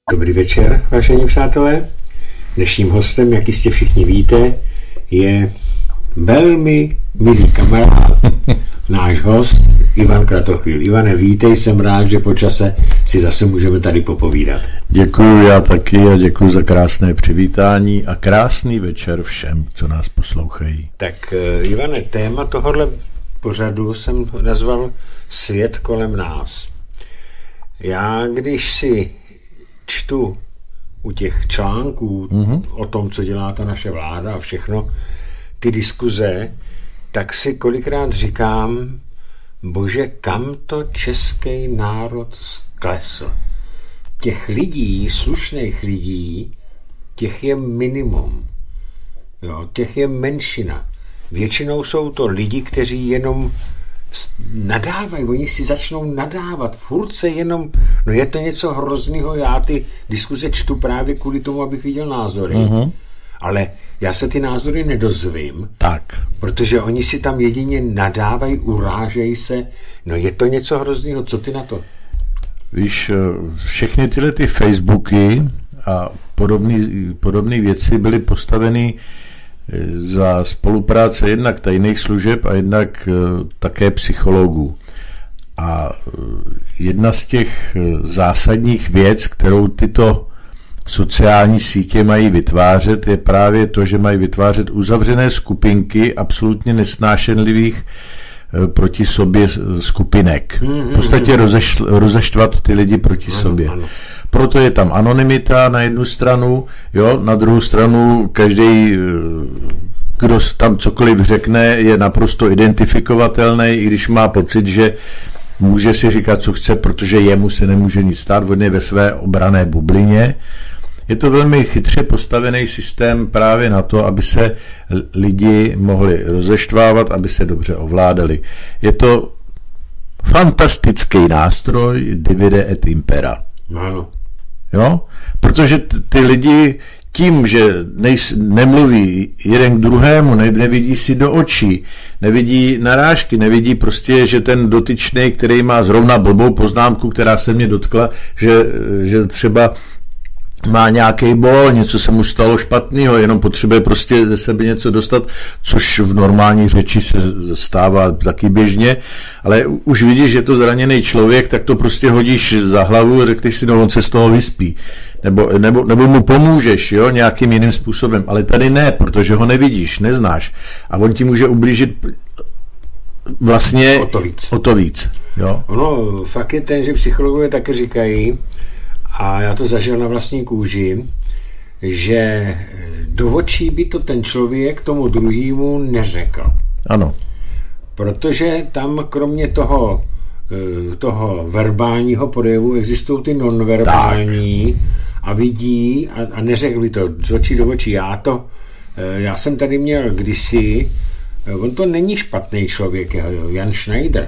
Dobrý večer, vážení přátelé. Dnešním hostem, jak jistě všichni víte, je velmi milý kamarád, náš host Ivan Kratochvíl. Ivane, vítej, jsem rád, že po čase si zase můžeme tady popovídat. Děkuji, já taky a děkuji za krásné přivítání a krásný večer všem, co nás poslouchají. Tak Ivane, téma tohohle pořadu jsem nazval Svět kolem nás. Já, když si čtu u těch článků o tom, co dělá ta naše vláda a všechno, ty diskuze, tak si kolikrát říkám, bože, kam to český národ sklesl. Těch lidí, slušných lidí, těch je minimum. Jo, těch je menšina. Většinou jsou to lidi, kteří jenom nadávají, oni si začnou nadávat, furt se jenom, no je to něco hroznýho, já ty diskuze čtu právě kvůli tomu, abych viděl názory, ale já se ty názory nedozvím, tak. Protože oni si tam jedině nadávají, urážejí se, no je to něco hroznýho, co ty na to? Víš, všechny tyhle ty Facebooky a podobné věci byly postaveny za spolupráce jednak tajných služeb a jednak také psychologů. A jedna z těch zásadních věc, kterou tyto sociální sítě mají vytvářet, je právě to, že mají vytvářet uzavřené skupinky absolutně nesnášenlivých proti sobě skupinek. V podstatě rozeštvat ty lidi proti sobě. Ano. Proto je tam anonymita na jednu stranu, jo, na druhou stranu každý, kdo tam cokoliv řekne, je naprosto identifikovatelný, i když má pocit, že může si říkat, co chce, protože jemu se nemůže nic stát, on je ve své obranné bublině. Je to velmi chytře postavený systém právě na to, aby se lidi mohli rozeštvávat, aby se dobře ovládali. Je to fantastický nástroj divide et impera. Ano. Jo? Protože ty lidi tím, že nemluví jeden k druhému, nevidí si do očí, nevidí narážky, nevidí prostě, že ten dotyčný, který má zrovna blbou poznámku, která se mě dotkla, že třeba má nějaký bol, něco se mu stalo špatného, jenom potřebuje prostě ze sebe něco dostat, což v normální řeči se stává taky běžně, ale už vidíš, že je to zraněný člověk, tak to prostě hodíš za hlavu a řekneš si, no on se z toho vyspí. Nebo mu pomůžeš, jo, nějakým jiným způsobem, ale tady ne, protože ho nevidíš, neznáš a on ti může ublížit vlastně o to víc. Jo? Ono, fakt je ten, že psychologové taky říkají, a já to zažil na vlastní kůži, že do očí by to ten člověk tomu druhému neřekl. Ano. Protože tam kromě toho verbálního projevu existují ty nonverbální a vidí a neřekl by to z očí do očí. Já jsem tady měl kdysi, on to není špatný člověk, Jan Schneider,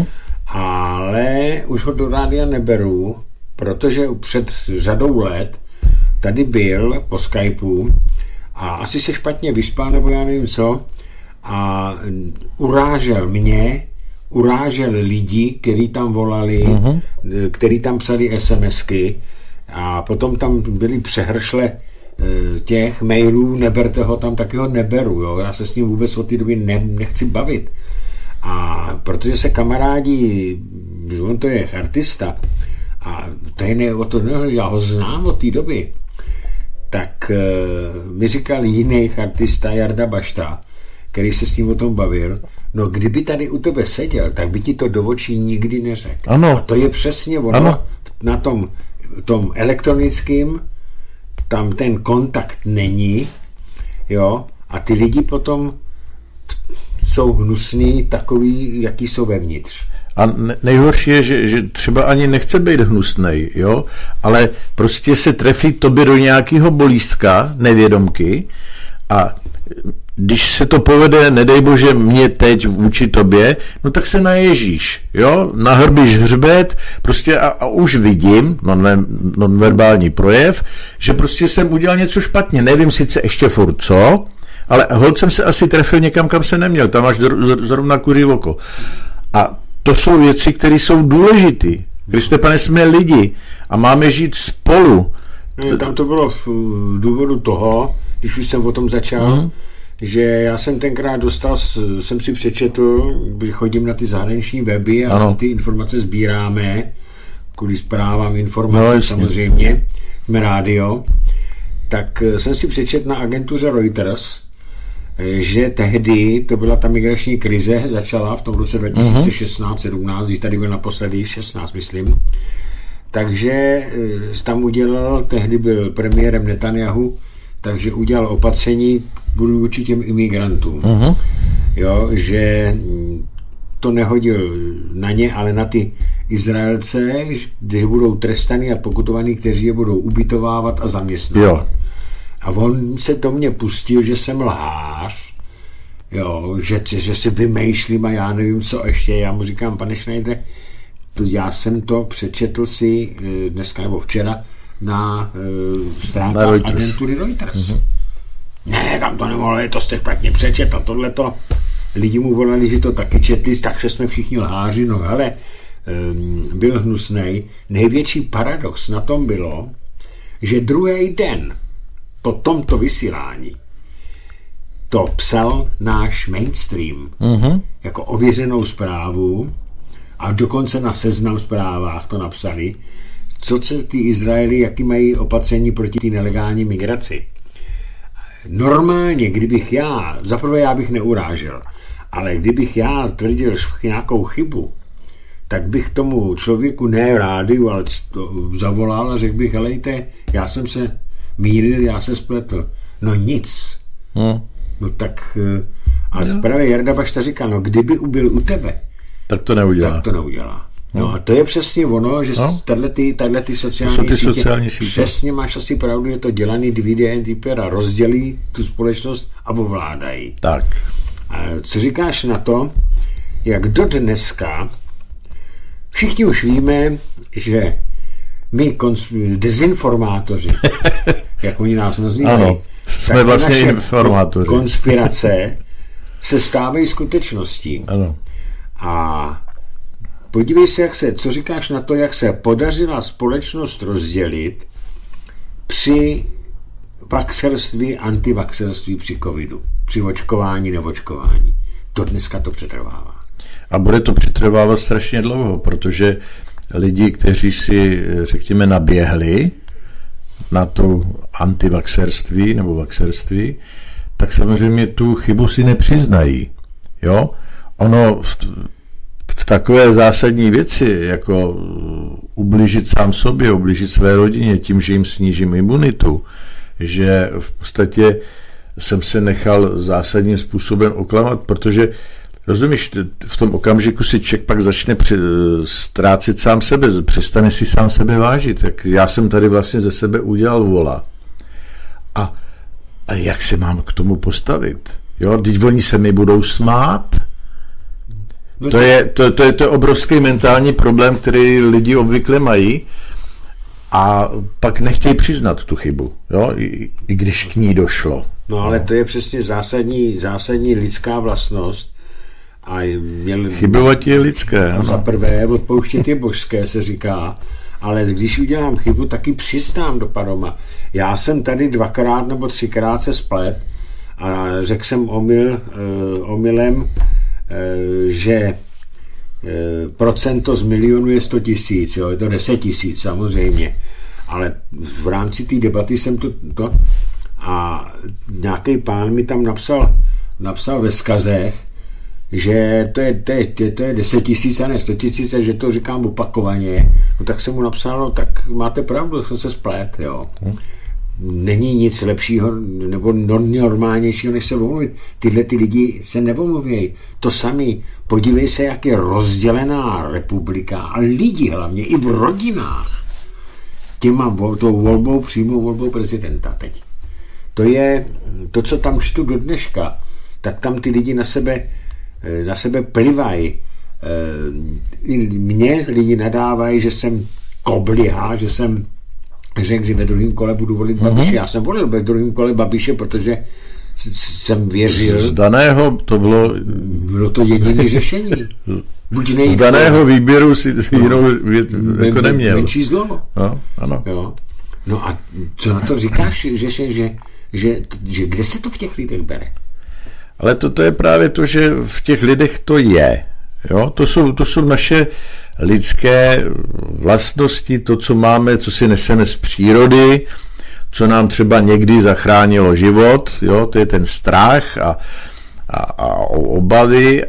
ale už ho do rádia neberu, protože před řadou let tady byl po Skypeu a asi se špatně vyspal, nebo já nevím co, a urážel mě, urážel lidi, kteří tam volali, kteří tam psali SMSky a potom tam byly přehršle těch mailů, neberte ho tam, taky ho neberu, jo? Já se s ním vůbec od té doby nechci bavit. A protože se kamarádi, on to je artista, a to je o to, já ho znám od té doby, tak mi říkal jiný artista, Jarda Bašta, který se s ním o tom bavil, no kdyby tady u tebe seděl, tak by ti to do očí nikdy neřekl. Ano. A to je přesně ono, ano. Na tom elektronickém, tam ten kontakt není, jo, a ty lidi potom jsou hnusný, takový, jaký jsou vevnitř. A nejhorší je, že třeba ani nechce být hnusnej, jo, ale prostě se trefí tobě do nějakého bolístka, nevědomky, a když se to povede, nedej bože, mě teď vůči tobě, no tak se naježíš, jo, nahrbíš hřbet, prostě a už vidím, nonverbální projev, že prostě jsem udělal něco špatně, nevím sice ještě furt co, ale holt jsem se asi trefil někam, kam se neměl, tam máš zrovna kuří oko. A to jsou věci, které jsou důležité. Kriste, pane, jsme lidi a máme žít spolu. Tam to bylo v důvodu toho, když už jsem o tom začal, že já jsem tenkrát jsem si přečetl, když chodím na ty zahraniční weby a ty informace sbíráme, kvůli zprávám informací samozřejmě, jsme rádio, tak jsem si přečetl na agentuře Reuters, že tehdy, to byla ta migrační krize, začala v tom roce 2016-17, když tady byl naposledy 16, myslím, takže tam udělal, tehdy byl premiérem Netanyahu, takže udělal opatření vůči těm imigrantům. Jo, že to nehodil na ně, ale na ty Izraelce, kteří budou trestaní a pokutovaní, kteří je budou ubytovávat a zaměstnávat. A on se to mě pustil, že jsem lhář, jo, že si vymýšlím a já nevím, co ještě. Já mu říkám, pane Schneidere, já jsem to přečetl si dneska nebo včera na stránkách agentury Reuters. Ne, tam to nemohlo, to jste špatně přečetl, tohleto. Lidi mu volali, že to taky četli, takže jsme všichni lháři, no ale byl hnusnej. Největší paradox na tom bylo, že druhý den po tomto vysílání to psal náš mainstream jako ověřenou zprávu a dokonce na Seznam Zprávách to napsali, co se ty Izraeli, jaký mají opatření proti té nelegální migraci. Normálně, kdybych zaprvé já bych neurážel, ale kdybych já tvrdil nějakou chybu, tak bych tomu člověku ne rádiu, ale zavolal a řekl bych, helejte, já jsem se mýlil, já se spletl. No nic. No tak a právě Jarda Bašta říká, no kdyby byl u tebe, tak to neudělá. Tak to neudělá. No a to je přesně ono, že tato sociální sítě, přesně máš asi pravdu, je to dělaný divide et impera, rozdělí tu společnost a ovládají. Tak. A co říkáš na to, jak do dneska všichni už víme, že my dezinformátoři, jak oni nás nazývají, ano, jsme vlastně informátoři. Konspirace se stávají skutečností. Ano. A podívej se, co říkáš na to, jak se podařila společnost rozdělit při vaxerství, antivaxerství při covidu, při očkování, neočkování. To dneska to přetrvává. A bude to přetrvávat strašně dlouho, protože lidi, kteří si, řekněme, naběhli na to antivaxerství nebo vaxerství, tak samozřejmě tu chybu si nepřiznají. Jo? Ono v takové zásadní věci, jako ublížit sám sobě, ublížit své rodině tím, že jim snížím imunitu, že v podstatě jsem se nechal zásadním způsobem oklamat, protože rozumíš, v tom okamžiku si člověk pak začne ztrácet sám sebe, přestane si sám sebe vážit. Tak já jsem tady vlastně ze sebe udělal vola. A jak se mám k tomu postavit? Jo, teď oni se mi budou smát. To je obrovský mentální problém, který lidi obvykle mají a pak nechtějí přiznat tu chybu, jo? I když k ní došlo. No ale to je přesně zásadní lidská vlastnost. Chybovat je lidské. Za prvé, odpouštět je božské, se říká, ale když udělám chybu, taky přistám do paroma. Já jsem tady 2x nebo 3x se splet a řekl jsem omylem, že procento z milionu je 100 000, je to 10 000 samozřejmě, ale v rámci té debaty jsem to a nějaký pán mi tam napsal ve vzkazech, že to je 10 000 a ne 100 000, že to říkám opakovaně, no tak jsem mu napsal, tak máte pravdu, jsem se splet, jo. Není nic lepšího nebo normálnějšího, než se omluvit. Tyhle ty lidi se neomluvějí. To sami, podívej se, jak je rozdělená republika a lidi hlavně i v rodinách tou volbou, přímou volbou prezidenta teď. To je to, co tam čtu do dneška, tak tam ty lidi na sebe plivají. Mě lidi nadávají, že jsem kobliha, že jsem řekl, že ve druhém kole budu volit Babiše. Já jsem volil ve druhém kole Babiše, protože jsem věřil. Z daného to bylo... Bylo to jediné řešení. Z daného výběru si jinou jako neměl. Menší zlo. No, ano. Jo. No a co na to říkáš, že kde se to v těch lidech bere? Ale to je právě to, že v těch lidech to je. Jo? To jsou naše lidské vlastnosti, to, co máme, co si neseme z přírody, co nám třeba někdy zachránilo život, jo? To je ten strach a obavy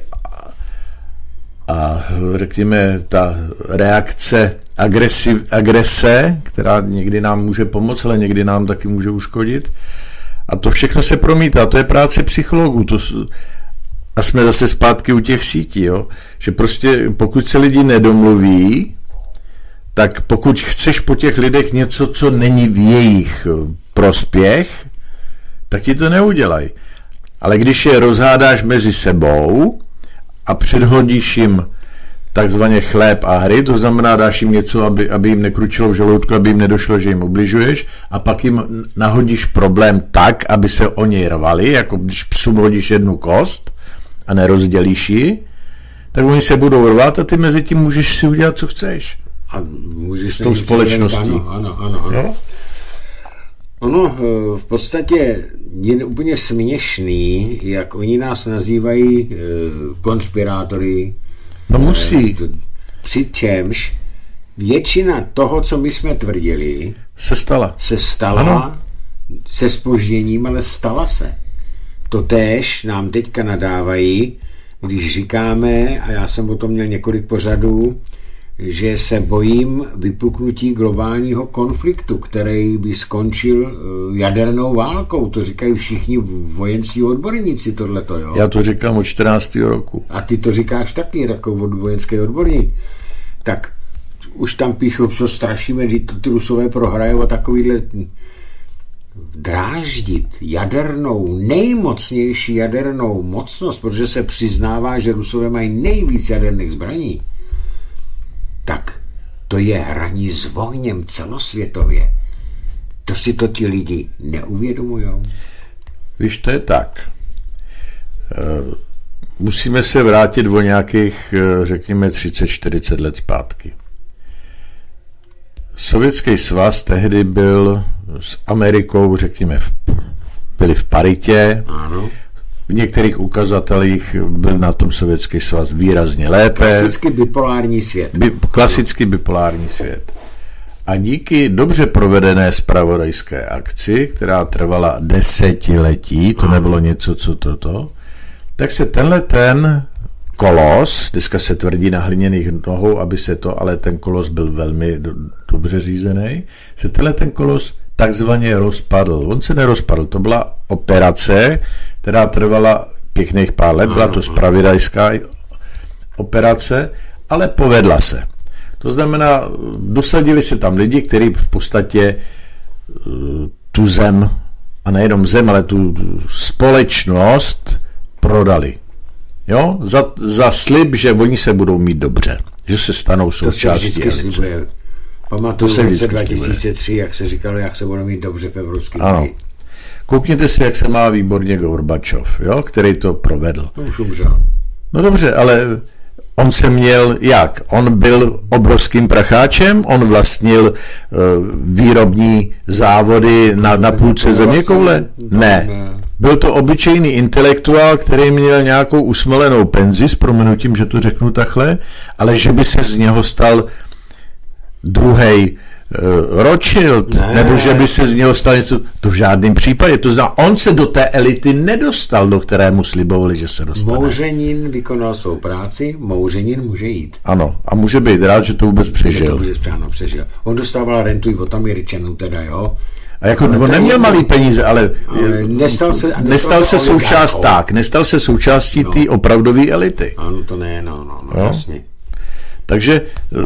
a řekněme ta reakce agrese, která někdy nám může pomoct, ale někdy nám taky může uškodit. A to všechno se promítá, to je práce psychologů. A jsme zase zpátky u těch sítí, jo? Že prostě pokud se lidi nedomluví, tak pokud chceš po těch lidech něco, co není v jejich prospěch, tak ti to neudělají. Ale když je rozhádáš mezi sebou a předhodíš jim takzvaně chléb a hry, to znamená dáš jim něco, aby jim nekručilo v žaludku, aby jim nedošlo, že jim ubližuješ, a pak jim nahodíš problém tak, aby se o něj rvali, jako když psům hodíš jednu kost a nerozdělíš ji, tak oni se budou rvat a ty mezi tím můžeš si udělat, co chceš. A můžeš s tou společností. Ano. No? Ono v podstatě je úplně směšný, jak oni nás nazývají konspirátory. No musí. Přičemž většina toho, co my jsme tvrdili, se stala ano. Se zpožděním, ale stala se. Totéž nám teďka nadávají, když říkáme, a já jsem o tom měl několik pořadů, že se bojím vypuknutí globálního konfliktu, který by skončil jadernou válkou. To říkají všichni vojenskí odborníci tohleto, jo? Já to říkám od 14. roku. A ty to říkáš taky, jako vojenský odborník. Tak už tam píšou, co strašíme, že ty Rusové prohrajou a takovýhle dráždit nejmocnější jadernou mocnost, protože se přiznává, že Rusové mají nejvíc jaderných zbraní, tak to je hraní s ohněm celosvětově. To si to ti lidi neuvědomujou. Víš, to je tak. Musíme se vrátit o nějakých, řekněme, 30-40 let zpátky. Sovětský svaz tehdy byl s Amerikou, řekněme, byli v paritě. Ano. V některých ukazatelích byl na tom Sovětský svaz výrazně lépe. Klasicky bipolární svět. Klasicky bipolární svět. A díky dobře provedené zpravodajské akci, která trvala desetiletí, to nebylo něco, co toto, tak se ten kolos, dneska se tvrdí na hliněných nohou, aby se to, ale ten kolos byl velmi dobře řízený, se ten kolos takzvaně rozpadl. On se nerozpadl, to byla operace, která trvala pěkných pár let, byla to zpravodajská operace, ale povedla se. To znamená, dosadili se tam lidi, kteří v podstatě tu zem, a nejenom zem, ale tu společnost prodali. Jo? Za slib, že oni se budou mít dobře, že se stanou součástí elice. Pamatuju v roce 2003, jak se říkalo, jak se budou mít dobře v Evropské unii. Koukněte si, jak se má výborně Gorbačov, jo? Který to provedl. No už umřel. No dobře, ale on se měl jak? On byl obrovským pracháčem, on vlastnil výrobní závody na půlce zeměkoule? Ne. Byl to obyčejný intelektuál, který měl nějakou usmelenou penzi, s prominutím, že to řeknu takhle, ale že by se z něho stal druhej Rothschild, nebo že by se z něho stal něco, to v žádném případě. To znamená, on se do té elity nedostal, do které mu slibovali, že se dostane. Mouřenin vykonal svou práci, Mouřenin může jít. Ano, a může být rád, že to vůbec přežil. Přežil. On dostával rentu i od Američanů teda, jo. A jako on neměl malý peníze, ale nestal se součástí té opravdové elity. Ano, to ne, no, jasně. Takže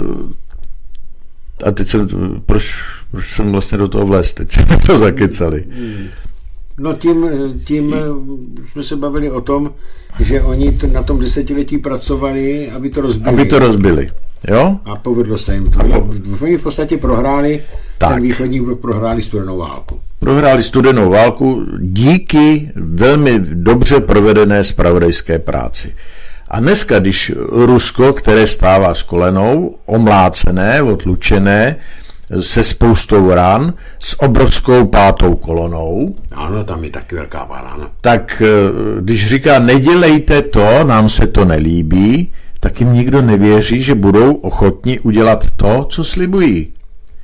a teď proč jsem vlastně do toho vlez, teď jsme to zakecali. No tím jsme se bavili o tom, že oni na tom desetiletí pracovali, aby to rozbili. Jo? A povedlo se jim to. Oni v podstatě prohráli, ten východní blok prohráli studenou válku. Prohráli studenou válku díky velmi dobře provedené zpravodajské práci. A dneska, když Rusko, které stává s kolenou, omlácené, otlučené, se spoustou ran, s obrovskou 5. kolonou. Ano, tam je taky velká parána. Tak když říká, nedělejte to, nám se to nelíbí, tak jim nikdo nevěří, že budou ochotni udělat to, co slibují.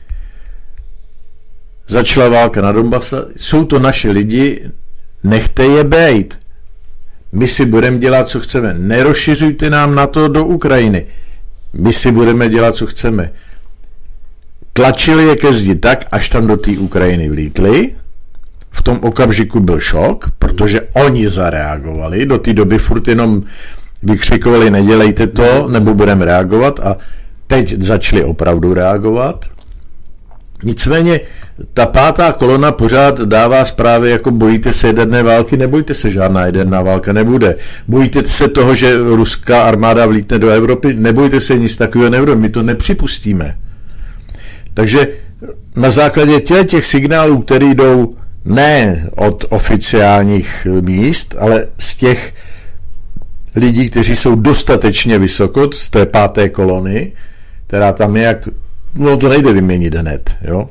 Začala válka na Donbasu, jsou to naši lidi, nechte je bejt. My si budeme dělat, co chceme. Nerozšiřujte nám na to do Ukrajiny. My si budeme dělat, co chceme. Tlačili je ke zdi tak, až tam do té Ukrajiny vlítli. V tom okamžiku byl šok, protože oni zareagovali. Do té doby furt jenom vykřikovali, nedělejte to, nebo budeme reagovat. A teď začali opravdu reagovat. Nicméně ta 5. kolona pořád dává zprávy, jako bojíte se jaderné války, nebojte se, žádná jaderná válka nebude. Bojíte se toho, že ruská armáda vlítne do Evropy, nebojte se, nic takového nebude, my to nepřipustíme. Takže na základě těch signálů, které jdou ne od oficiálních míst, ale z těch lidí, kteří jsou dostatečně vysoko, z té 5. kolony, která tam je, jak no to nejde vyměnit hned, jo.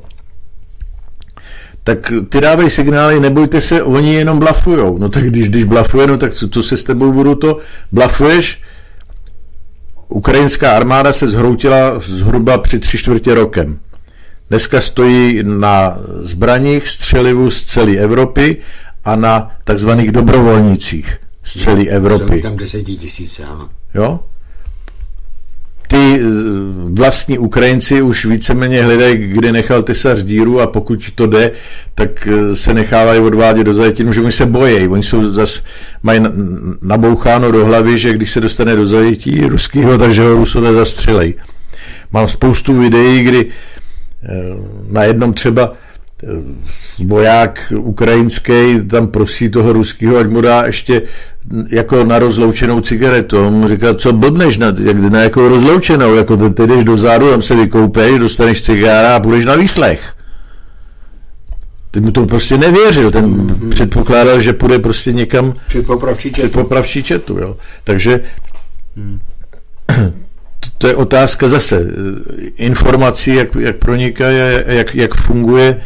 Tak ty dávají signály, nebojte se, oni jenom blafujou. No tak když blafuje, no tak co se s tebou budu to? Blafuješ? Ukrajinská armáda se zhroutila zhruba při 3/4 rokem. Dneska stojí na zbraních, střelivu z celé Evropy a na takzvaných dobrovolnících z celé Evropy. Jsou tam 10 000, ano. Jo? Ty vlastní Ukrajinci už víceméně hledají, kde nechal tesař díru a pokud to jde, tak se nechávají odvádět do zajetí, že oni se bojí. Oni jsou zase, mají naboucháno do hlavy, že když se dostane do zajetí ruského, takže ho Rusové zastřelej. Mám spoustu videí, kdy na jednom třeba voják ukrajinský tam prosí toho ruského, ať mu dá ještě jako na rozloučenou cigaretu. On mu říká, co blbneš na jakou rozloučenou, jako ty jdeš dozadu, tam se vykoupeš, dostaneš cigára a půjdeš na výslech. Ty mu to prostě nevěřil, ten předpokládal, že půjde prostě někam před popravčí četu. Jo. Takže to je otázka zase informací, jak pronikají, jak funguje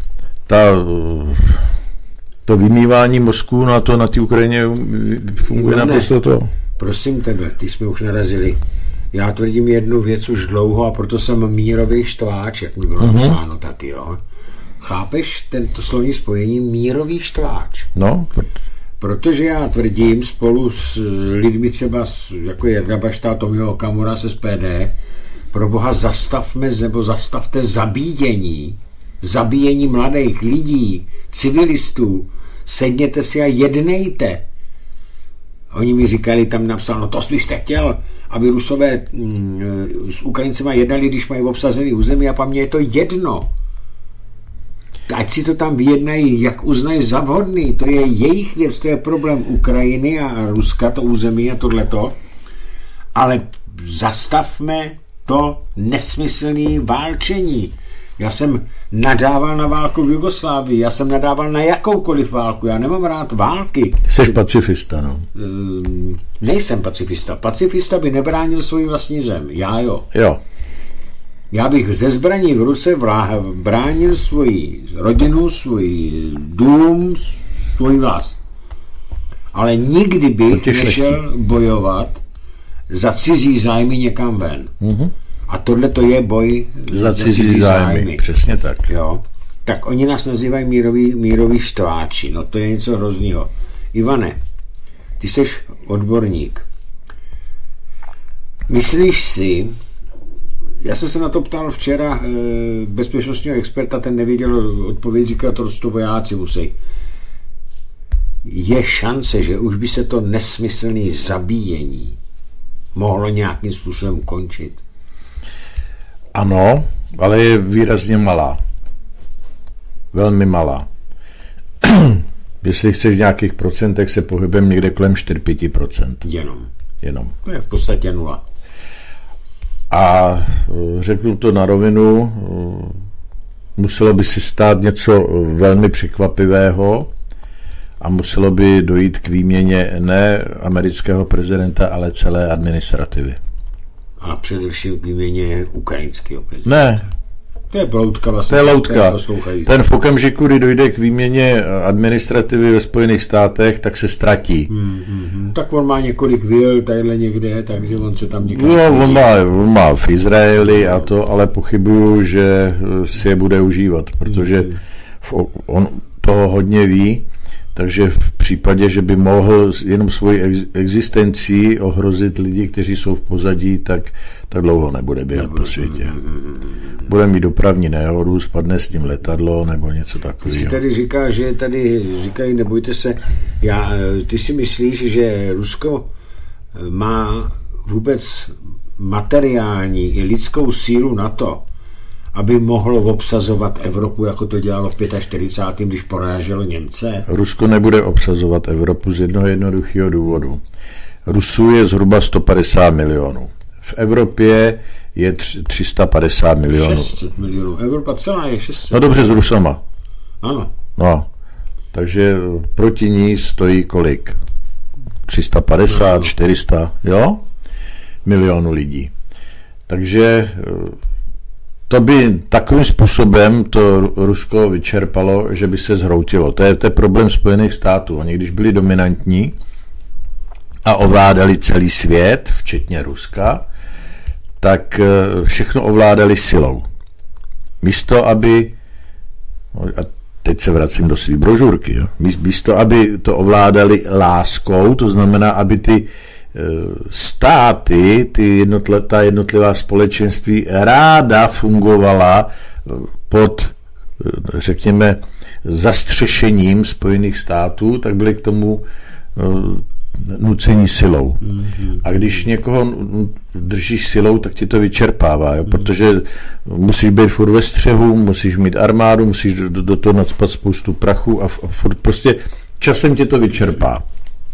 to vymývání mozku, no a to na té Ukrajině funguje naprosto to. Prosím tebe, ty jsme už narazili. Já tvrdím jednu věc už dlouho a proto jsem mírový štváč, jak mi bylo napsáno taky, jo. Chápeš tento slovní spojení mírový štváč? No. Protože já tvrdím spolu s lidmi třeba, jako je Jarda Bašta, Tomio Okamura z SPD, pro boha zastavte zabíjení mladých lidí, civilistů, sedněte si a jednejte. Oni mi říkali, tam napsal, no to jste chtěl, aby Rusové s Ukrajincema jednali, když mají obsazený území a pak mně je to jedno. Ať si to tam vyjednají, jak uznají za vhodný, to je jejich věc, to je problém Ukrajiny a Ruska, to území a tohleto, ale zastavme to nesmyslné válčení. Já jsem nadával na válku v Jugoslávii, já jsem nadával na jakoukoliv válku, já nemám rád války. Jsi pacifista, no? Nejsem pacifista. Pacifista by nebránil svoji vlastní zem, já jo. Jo. Já bych ze zbraní v ruce bránil svoji rodinu, svůj dům, svůj vlast. Ale nikdy bych nešel bojovat za cizí zájmy někam ven. A tohle to je boj za cizí zájmy. Přesně tak. Jo. Tak oni nás nazývají míroví štváči. No to je něco hroznýho. Ivane, ty jsi odborník. Myslíš si, já jsem se na to ptal včera bezpečnostního experta, ten nevěděl odpověď, říkal, to vojáci musí. Je šance, že už by se to nesmyslné zabíjení mohlo nějakým způsobem končit? Ano, ale je výrazně malá. Velmi malá. Jestli chceš v nějakých procentech, se pohybem někde kolem 4-5%. Jenom. To je v podstatě 0. A řeknu to na rovinu, muselo by si stát něco velmi překvapivého a muselo by dojít k výměně ne amerického prezidenta, ale celé administrativy. A především k výměně ukrajinského prezidenta. Ne, To je loutka vlastně. To je loutka. Ten v okamžiku, kdy dojde k výměně administrativy ve Spojených státech, tak se ztratí. Tak on má několik vil tadyhle někde, takže on se tam někde... No, on má v Izraeli a to, ale pochybuju, že si je bude užívat, protože on toho hodně ví, takže v případě, že by mohl jenom svoji existencí ohrozit lidi, kteří jsou v pozadí, tak dlouho nebude běhat po světě. Bude mít dopravní nehodu, spadne s tím letadlo nebo něco takového. Ty si tady říká, že tady říkají, nebojte se, ty si myslíš, že Rusko má vůbec materiální i lidskou sílu na to, aby mohlo obsazovat Evropu, jako to dělalo v 45., když poráželo Němce? Rusko nebude obsazovat Evropu z jednoho jednoduchého důvodu. Rusů je zhruba 150 milionů. V Evropě je 350 milionů. 600 milionů. Evropa celá je 600. No dobře, s Rusama. Ano. No, takže proti ní stojí kolik? 350, 400, jo? Milionů lidí. Takže to by takovým způsobem to Rusko vyčerpalo, že by se zhroutilo. To je problém Spojených států. Oni když byli dominantní a ovládali celý svět, včetně Ruska, tak všechno ovládali silou. Místo, aby, a teď se vracím do své brožurky, jo? Místo, aby to ovládali láskou, to znamená, aby ty státy, ta jednotlivá společenství ráda fungovala pod, řekněme, zastřešením Spojených států, tak byly k tomu nucení silou. A když někoho držíš silou, tak ti to vyčerpává, jo? Protože musíš být furt ve střehu, musíš mít armádu, musíš do toho nacpat spoustu prachu a furt prostě časem tě to vyčerpá.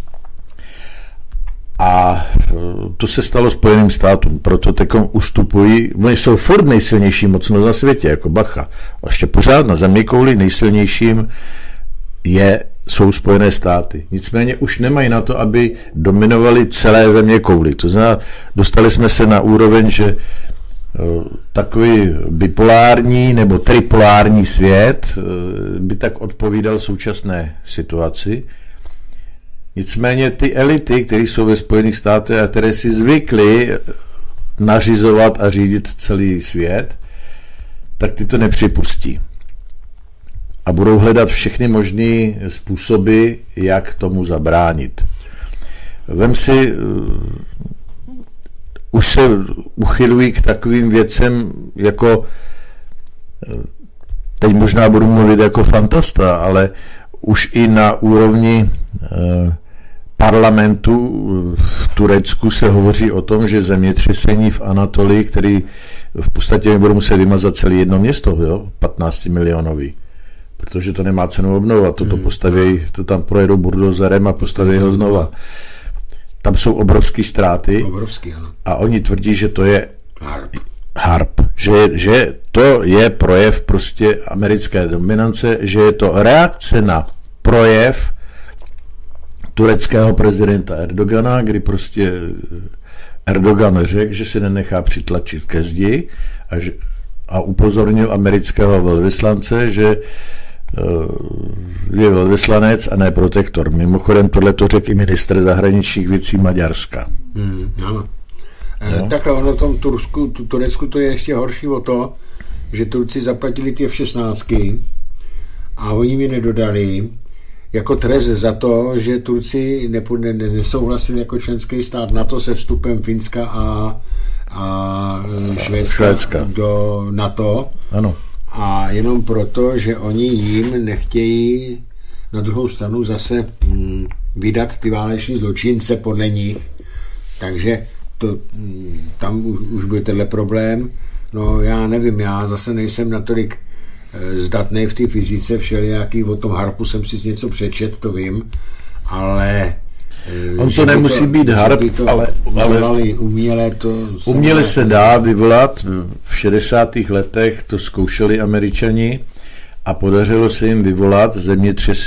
A to se stalo Spojeným státům, proto teďkom ustupují, oni jsou furt nejsilnější mocnost na světě, jako bacha. A ještě pořád na zeměkouli nejsilnějším jsou Spojené státy. Nicméně už nemají na to, aby dominovali celé zeměkouli. To znamená, dostali jsme se na úroveň, že takový bipolární nebo tripolární svět by tak odpovídal současné situaci. Nicméně ty elity, které jsou ve Spojených státech a které si zvykly nařizovat a řídit celý svět, tak ty to nepřipustí. A budou hledat všechny možné způsoby, jak tomu zabránit. Vem si, už se uchylují k takovým věcem, jako, teď možná budu mluvit jako fantasta, ale už i na úrovni parlamentu v Turecku se hovoří o tom, že zemětřesení v Anatolii, který v podstatě budou muset vymazat celé jedno město, jo? 15 milionový, protože to nemá cenu obnovovat, to postaví, to tam projedou buldozerem a postaví ho znova. Tam jsou obrovské ztráty. Obrovský, ano. A oni tvrdí, že to je harp. Že to je projev prostě americké dominance, že je to reakce na projev tureckého prezidenta Erdogana, kdy prostě Erdogan řekl, že se nenechá přitlačit ke zdi a upozornil amerického velvyslance, že je velvyslanec a ne protektor. Mimochodem tohle to řekl i ministr zahraničních věcí Maďarska. Ano. Takhle ono tom Turecku to je ještě horší o to, že Turci zaplatili ty F-16 a oni mi nedodali jako trest za to, že Turci nesouhlasili jako členský stát NATO se vstupem Finska a Švédska do NATO. Ano. A jenom proto, že oni jim nechtějí na druhou stranu zase vydat ty váleční zločince podle nich. Takže tam už bude tenhle problém. No já nevím, já zase nejsem natolik zdatný v té fyzice, všelijaký, o tom harpu jsem si něco přečet, to vím, ale on to nemusí být harp, ale uměle se dá vyvolat. V 60. letech to zkoušeli Američani a podařilo se jim vyvolat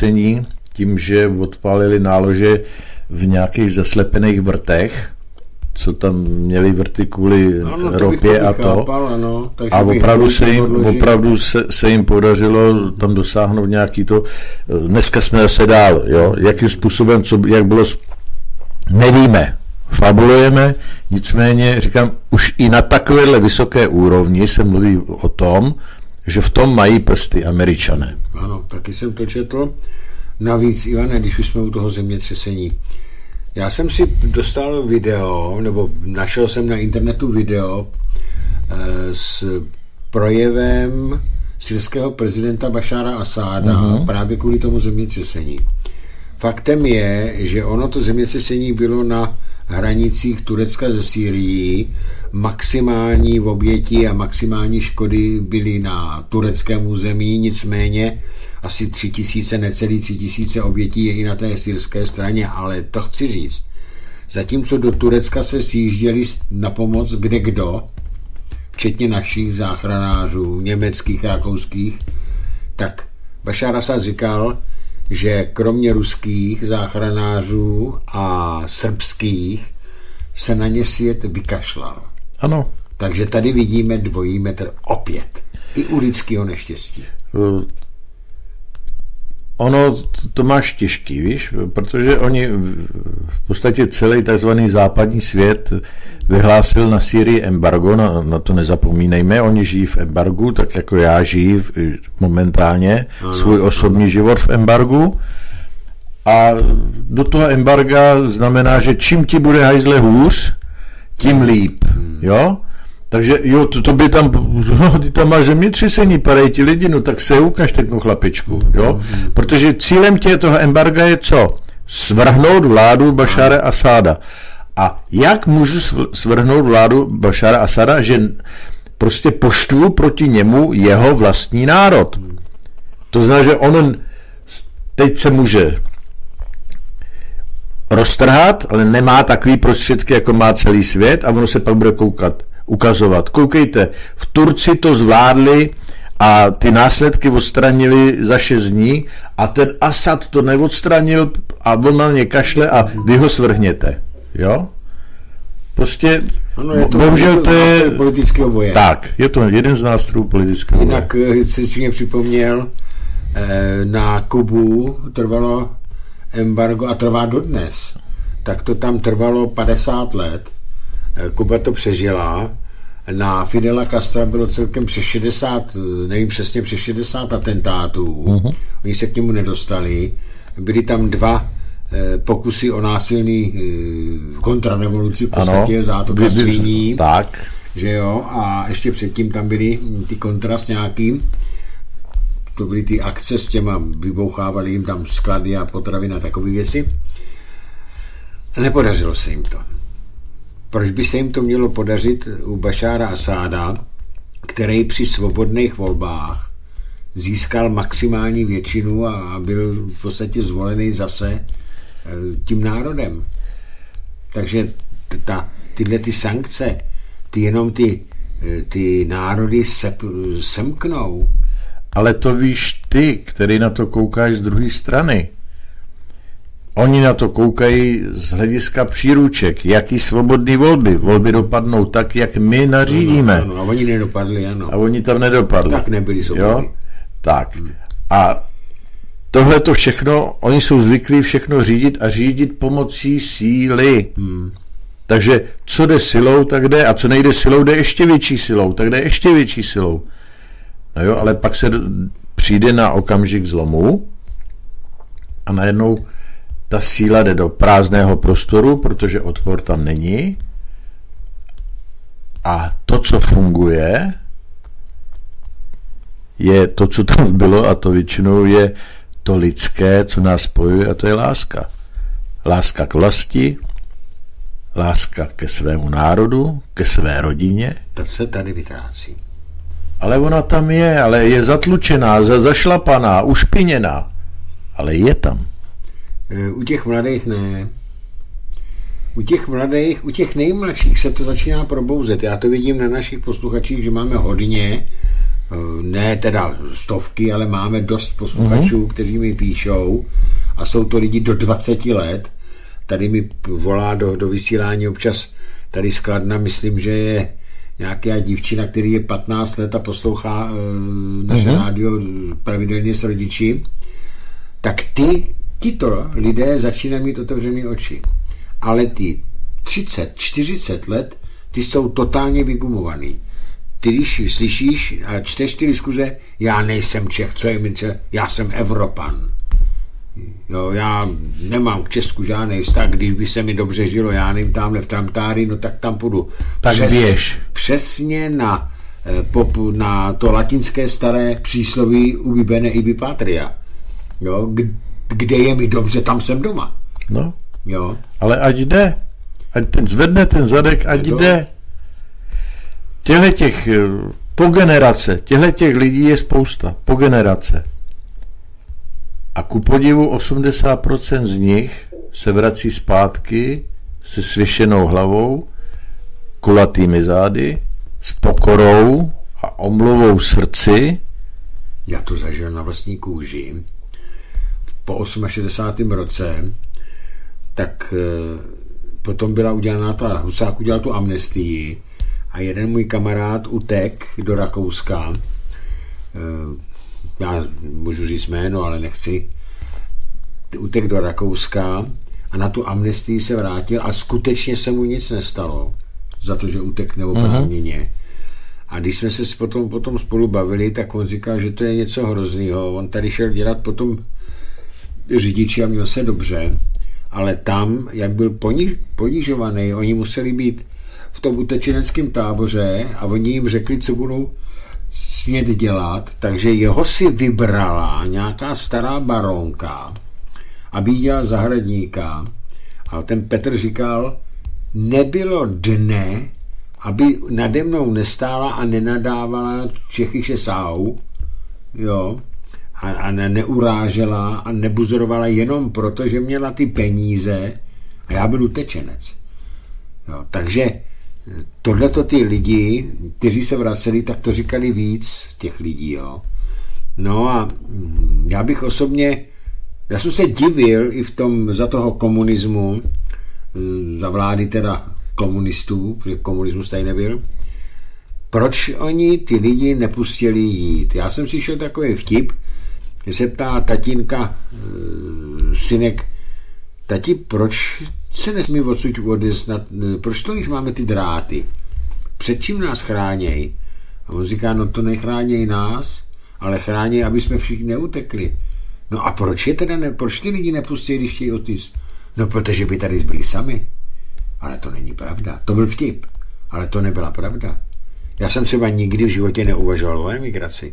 zemětřesení tím, že odpálili nálože v nějakých zaslepených vrtech, co tam měli vrty kvůli ropě a to. Chápal, ano, a opravdu se jim podařilo tam dosáhnout nějaký to. Dneska jsme zase dál, jo? Jakým způsobem, jak bylo, nevíme. Fabulujeme, nicméně říkám, už i na takovéhle vysoké úrovni se mluví o tom, že v tom mají prsty Američané. Ano, taky jsem to četl. Navíc, Ivane, když už jsme u toho zemětřesení, já jsem si dostal video, nebo našel jsem na internetu video s projevem syrského prezidenta Bašára Asáda právě kvůli tomu zemětřesení. Faktem je, že ono to zemětřesení bylo na hranicích Turecka se Sýrií, maximální oběti a maximální škody byly na tureckém území, nicméně asi 3000, necelý 3000 obětí je i na té syrské straně, ale to chci říct. Zatímco do Turecka se sjížděli na pomoc kdekdo, včetně našich záchranářů, německých, rakouských, tak Bašár Asad říkal, že kromě ruských záchranářů a srbských se na ně svět vykašlal. Ano. Takže tady vidíme dvojí metr opět. I u lidského neštěstí. Ono to máš těžký, víš, protože oni v podstatě celý takzvaný západní svět vyhlásil na Sýrii embargo, na to nezapomínejme, oni žijí v embargu, tak jako já žiji momentálně svůj osobní život v embargu a do toho embarga znamená, že čím ti bude hajzle hůř, tím líp, jo? Takže jo, to by tam, ty tam máš zemětřesení, padají ti lidi, no tak se ukaž takovou chlapičku, jo? Protože cílem toho embarga je co? Svrhnout vládu Bašára Asáda. A jak můžu svrhnout vládu Bašára Asáda, že prostě poštvu proti němu jeho vlastní národ? To znamená, že on teď se může roztrhat, ale nemá takový prostředky, jako má celý svět a ono se pak bude ukazovat. Koukejte, v Turci to zvládli a ty následky odstranili za 6 dní a ten Asad to neodstranil a on na ně kašle a vy ho svrhněte. Jo? Prostě, ano, je to, bohužel to je politického boje. Tak, je to jeden z nástrojů politického boje. Jinak si mě připomněl, na Kubu trvalo embargo a trvá dodnes. Tak to tam trvalo 50 let. Kuba to přežila. Na Fidela Castra bylo celkem přes 60, nevím přesně, přes 60 atentátů. Oni se k němu nedostali. Byly tam 2 pokusy o násilný kontrarevoluci, v podstatě zátoka sviní. Tak. Že jo? A ještě předtím tam byly ty kontrast nějaký. To byly ty akce s těma, vybouchávali jim tam sklady a potraviny a takové věci. Nepodařilo se jim to. Proč by se jim to mělo podařit u Bašára Asáda, který při svobodných volbách získal maximální většinu a byl v podstatě zvolený zase tím národem. Takže tyhle ty sankce, ty jenom ty národy semknou. Ale to víš ty, který na to koukáš z druhé strany. Oni na to koukají z hlediska příruček, jaký svobodný volby. Volby dopadnou tak, jak my nařídíme. Ano, a oni nedopadli, ano. A oni tam nedopadli. Tak nebyli svobodní. Tak. A tohle to všechno, oni jsou zvyklí všechno řídit a řídit pomocí síly. Takže co jde silou, tak jde. A co nejde silou, jde ještě větší silou. Tak jde ještě větší silou. No jo, ale pak se přijde na okamžik zlomu a najednou ta síla jde do prázdného prostoru, protože odpor tam není. A to, co funguje, je to, co tam bylo, a to většinou je to lidské, co nás spojuje, a to je láska. Láska k vlasti, láska ke svému národu, ke své rodině. To se tady vytrácí. Ale ona tam je, ale je zatlučená, zašlapaná, ušpiněná. Ale je tam. U těch mladých ne. U těch nejmladších se to začíná probouzet. Já to vidím na našich posluchačích, že máme hodně, ne teda stovky, ale máme dost posluchačů, kteří mi píšou a jsou to lidi do 20 let. Tady mi volá do vysílání občas tady z Kladna, myslím, že je nějaká dívčina, který je 15 let a poslouchá naše rádio pravidelně s rodiči, tak tito lidé začínají mít otevřené oči. Ale ty 30, 40 let, ty jsou totálně vygumovaný. Ty, když slyšíš a čteš ty diskuze, já nejsem Čech, co je mi Čech, já jsem Evropan. Jo, já nemám k Česku žádný vztah, když by se mi dobře žilo, já nevím, tamhle v Tramtári, no tak tam půjdu. Tak běž. Přesně na to latinské staré přísloví ubi bene ibi patria. Jo, kde je mi dobře, tam jsem doma. No, jo. Ale ať jde. Ať zvedne ten zadek, ať jde. Těchto lidí je spousta. Po generace. A ku podivu 80% z nich se vrací zpátky se svěšenou hlavou, kulatými zády, s pokorou a omluvou srdci. Já to zažil na vlastní kůži. Po 68. roce, tak potom byla udělaná Husák udělal tu amnestii a jeden můj kamarád utek do Rakouska. Já můžu říct jméno, ale nechci. Utek do Rakouska a na tu amnestii se vrátil a skutečně se mu nic nestalo za to, že utek neoprávněně. A když jsme se potom spolu bavili, tak on říkal, že to je něco hroznýho. On tady šel dělat potom řidiči a měl se dobře, ale tam, jak byl ponižovaný, oni museli být v tom utečeneckém táboře a oni jim řekli, co budou smět dělat, takže jeho si vybrala nějaká stará baronka, aby dělal zahradníka. A ten Petr říkal, nebylo dne, aby nade mnou nestála a nenadávala Čechy šesau, jo, a neurážela a nebuzorovala jenom proto, že měla ty peníze a já byl utečenec. Jo, takže tohleto ty lidi, kteří se vraceli, tak to říkali víc těch lidí. Jo. No a já bych osobně, já jsem se divil i za toho komunismu, za vlády teda komunistů, protože komunismus tady nebyl, proč oni ty lidi nepustili jít. Já jsem si šel takový vtip, že se ptá tatínka, synek, tati, proč se nesmí odsud odeznat, proč to, když máme ty dráty? Před čím nás chráněj? A on říká, no to nechráněj nás, ale chráněj, aby jsme všichni neutekli. No a proč proč ty lidi nepustí, když chtějí odjít? No protože by tady byli sami. Ale to není pravda. To byl vtip, ale to nebyla pravda. Já jsem třeba nikdy v životě neuvažoval o emigraci.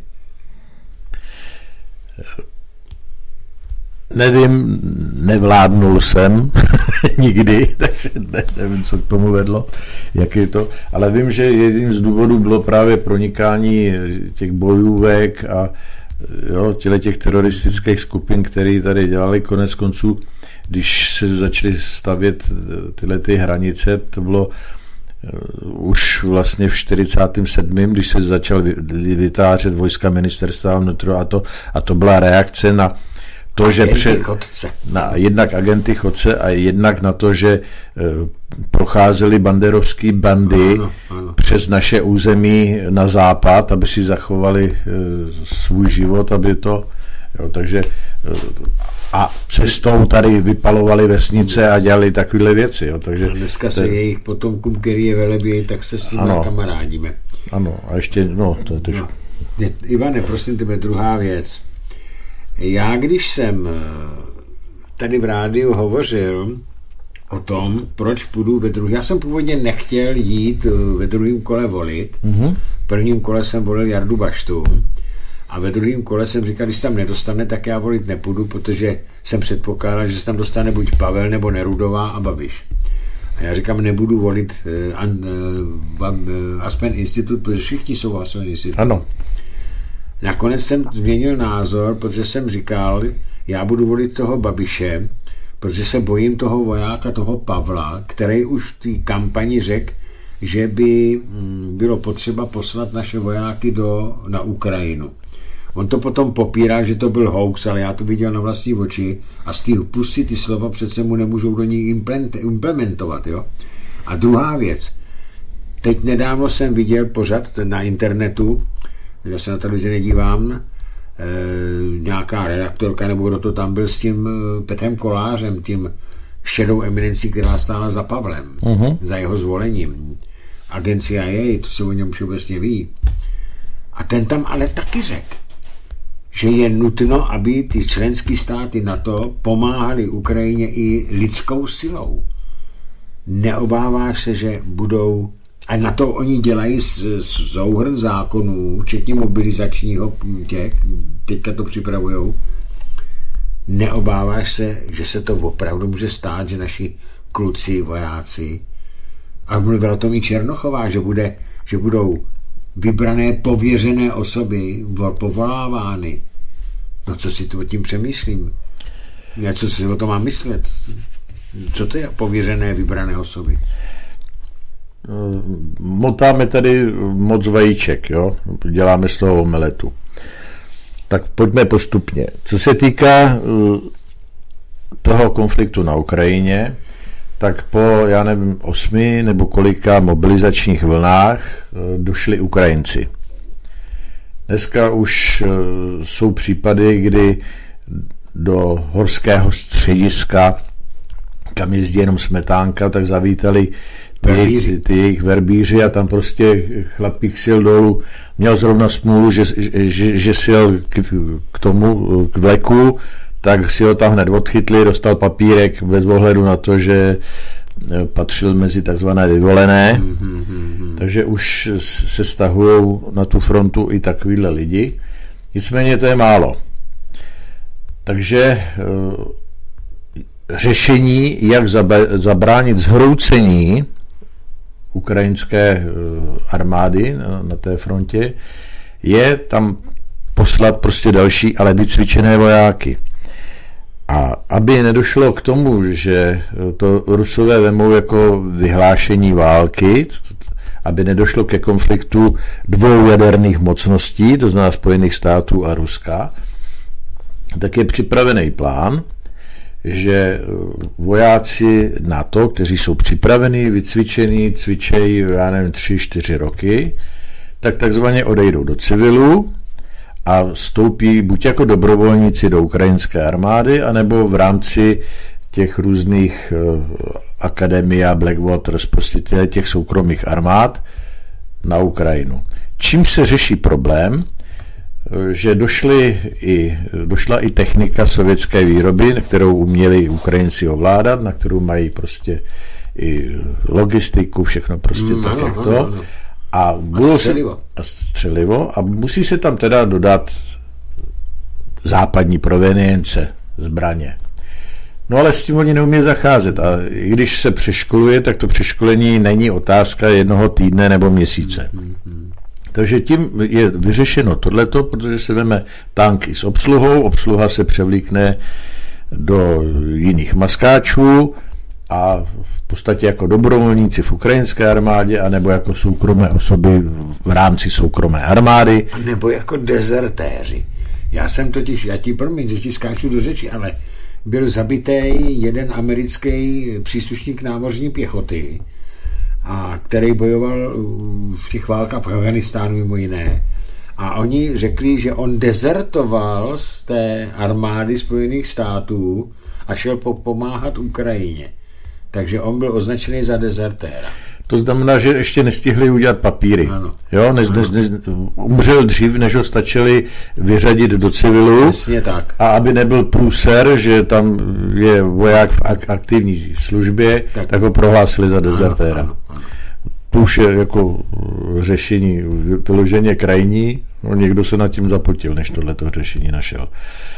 Nevím, nevládnul jsem nikdy, takže nevím, co k tomu vedlo, jak je to, ale vím, že jedním z důvodů bylo právě pronikání těch bojůvek a těch teroristických skupin, které tady dělali konec konců, když se začaly stavět tyhle ty hranice, to bylo už vlastně v 47., když se začal vytvářet vojska ministerstva vnitra a to byla reakce na to, že jednak agenty chodce a jednak na to, že procházely banderovský bandy přes naše území na západ, aby si zachovali svůj život, aby to, takže a cestou tady vypalovali vesnice a dělali takovéhle věci. Takže a dneska se jejich potomkům, který je velebějí, tak se s nimi kamarádíme. Ano, a ještě, to je Ivane, prosím tebe, druhá věc. Já, když jsem tady v rádiu hovořil o tom, proč půjdu ve druhém, já jsem původně nechtěl jít ve druhém kole volit. V prvním kole jsem volil Jardu Baštu a ve druhém kole jsem říkal, když se tam nedostane, tak já volit nepůjdu, protože jsem předpokládal, že se tam dostane buď Pavel nebo Nerudová a Babiš. A já říkám, nebudu volit Aspen Institut, protože všichni jsou Aspen Institut. Ano. Nakonec jsem změnil názor, protože jsem říkal, já budu volit toho Babiše, protože se bojím toho vojáka, toho Pavla, který už v té kampani řekl, že by bylo potřeba poslat naše vojáky na Ukrajinu. On to potom popírá, že to byl hoax, ale já to viděl na vlastní oči a z té pusy ty slova přece mu nemůžou do ní implementovat. Jo? A druhá věc. Teď nedávno jsem viděl pořad na internetu, já se na televizi nedívám, nějaká redaktorka, nebo kdo to tam byl s tím Petrem Kolářem, tím šedou eminencí, která stála za Pavlem, za jeho zvolením. Agent CIA, to se o něm všeobecně ví. A ten tam ale taky řekl, že je nutno, aby ty členské státy NATO pomáhaly Ukrajině i lidskou silou. Neobáváš se, že budou, a na to oni dělají souhrn zákonů, včetně mobilizačního teďka to připravujou. Neobáváš se, že se to opravdu může stát, že naši kluci, vojáci, a mluvila o tom i Černochová, že budou vybrané pověřené osoby povolávány. No co si tu o tím přemýšlím? Já co si o tom mám myslet? Co to je pověřené vybrané osoby? Motáme tady moc vajíček, jo? Děláme z toho omeletu. Tak pojďme postupně. Co se týká toho konfliktu na Ukrajině, tak po, já nevím, 8 nebo kolika mobilizačních vlnách došli Ukrajinci. Dneska už jsou případy, kdy do horského střediska, kam jezdí jenom smetánka, tak zavítali ty jejich verbíři a tam prostě chlapík sil dolů, měl zrovna smůlu, že sjel k vleku, tak si ho tam hned odchytli, dostal papírek bez ohledu na to, že patřil mezi takzvané vyvolené, takže už se stahují na tu frontu i takovýhle lidi. Nicméně to je málo. Takže řešení, jak zabránit zhroucení ukrajinské armády na té frontě, je tam poslat prostě další, ale vycvičené vojáky. A aby nedošlo k tomu, že to Rusové vemou jako vyhlášení války, aby nedošlo ke konfliktu dvou jaderných mocností, to znamená Spojených států a Ruska, tak je připravený plán, že vojáci NATO, kteří jsou připravení, vycvičení, cvičejí, já nevím, 3-4 roky, tak takzvaně odejdou do civilu a vstoupí buď jako dobrovolníci do ukrajinské armády, anebo v rámci těch různých akademia, Blackwater, prostě těch soukromých armád na Ukrajinu. Čím se řeší problém, že došla i technika sovětské výroby, kterou uměli Ukrajinci ovládat, na kterou mají prostě i logistiku, všechno prostě tak, jak to. A střelivo. A musí se tam teda dodat západní provenience, zbraně. No ale s tím oni neumí zacházet. A i když se přeškoluje, tak to přeškolení není otázka jednoho týdne nebo měsíce. Takže tím je vyřešeno tohleto, protože se veme tanky s obsluhou, obsluha se převlíkne do jiných maskáčů a v podstatě jako dobrovolníci v ukrajinské armádě, anebo jako soukromé osoby v rámci soukromé armády. A nebo jako dezertéři. Já ti promiň, že ti skáču do řeči, ale byl zabitý jeden americký příslušník námořní pěchoty, a který bojoval v těch válkách v Afghánistánu mimo jiné. A oni řekli, že on dezertoval z té armády Spojených států a šel pomáhat Ukrajině. Takže on byl označený za dezertéra. To znamená, že ještě nestihli udělat papíry. Ano. Jo, umřel dřív, než ho stačili vyřadit do civilu. Přesně tak. A aby nebyl průser, že tam je voják v aktivní službě, tak ho prohlásili za dezertéra. Ano. To už je jako řešení vyloženě krajní. No, někdo se nad tím zapotil, než tohleto řešení našel.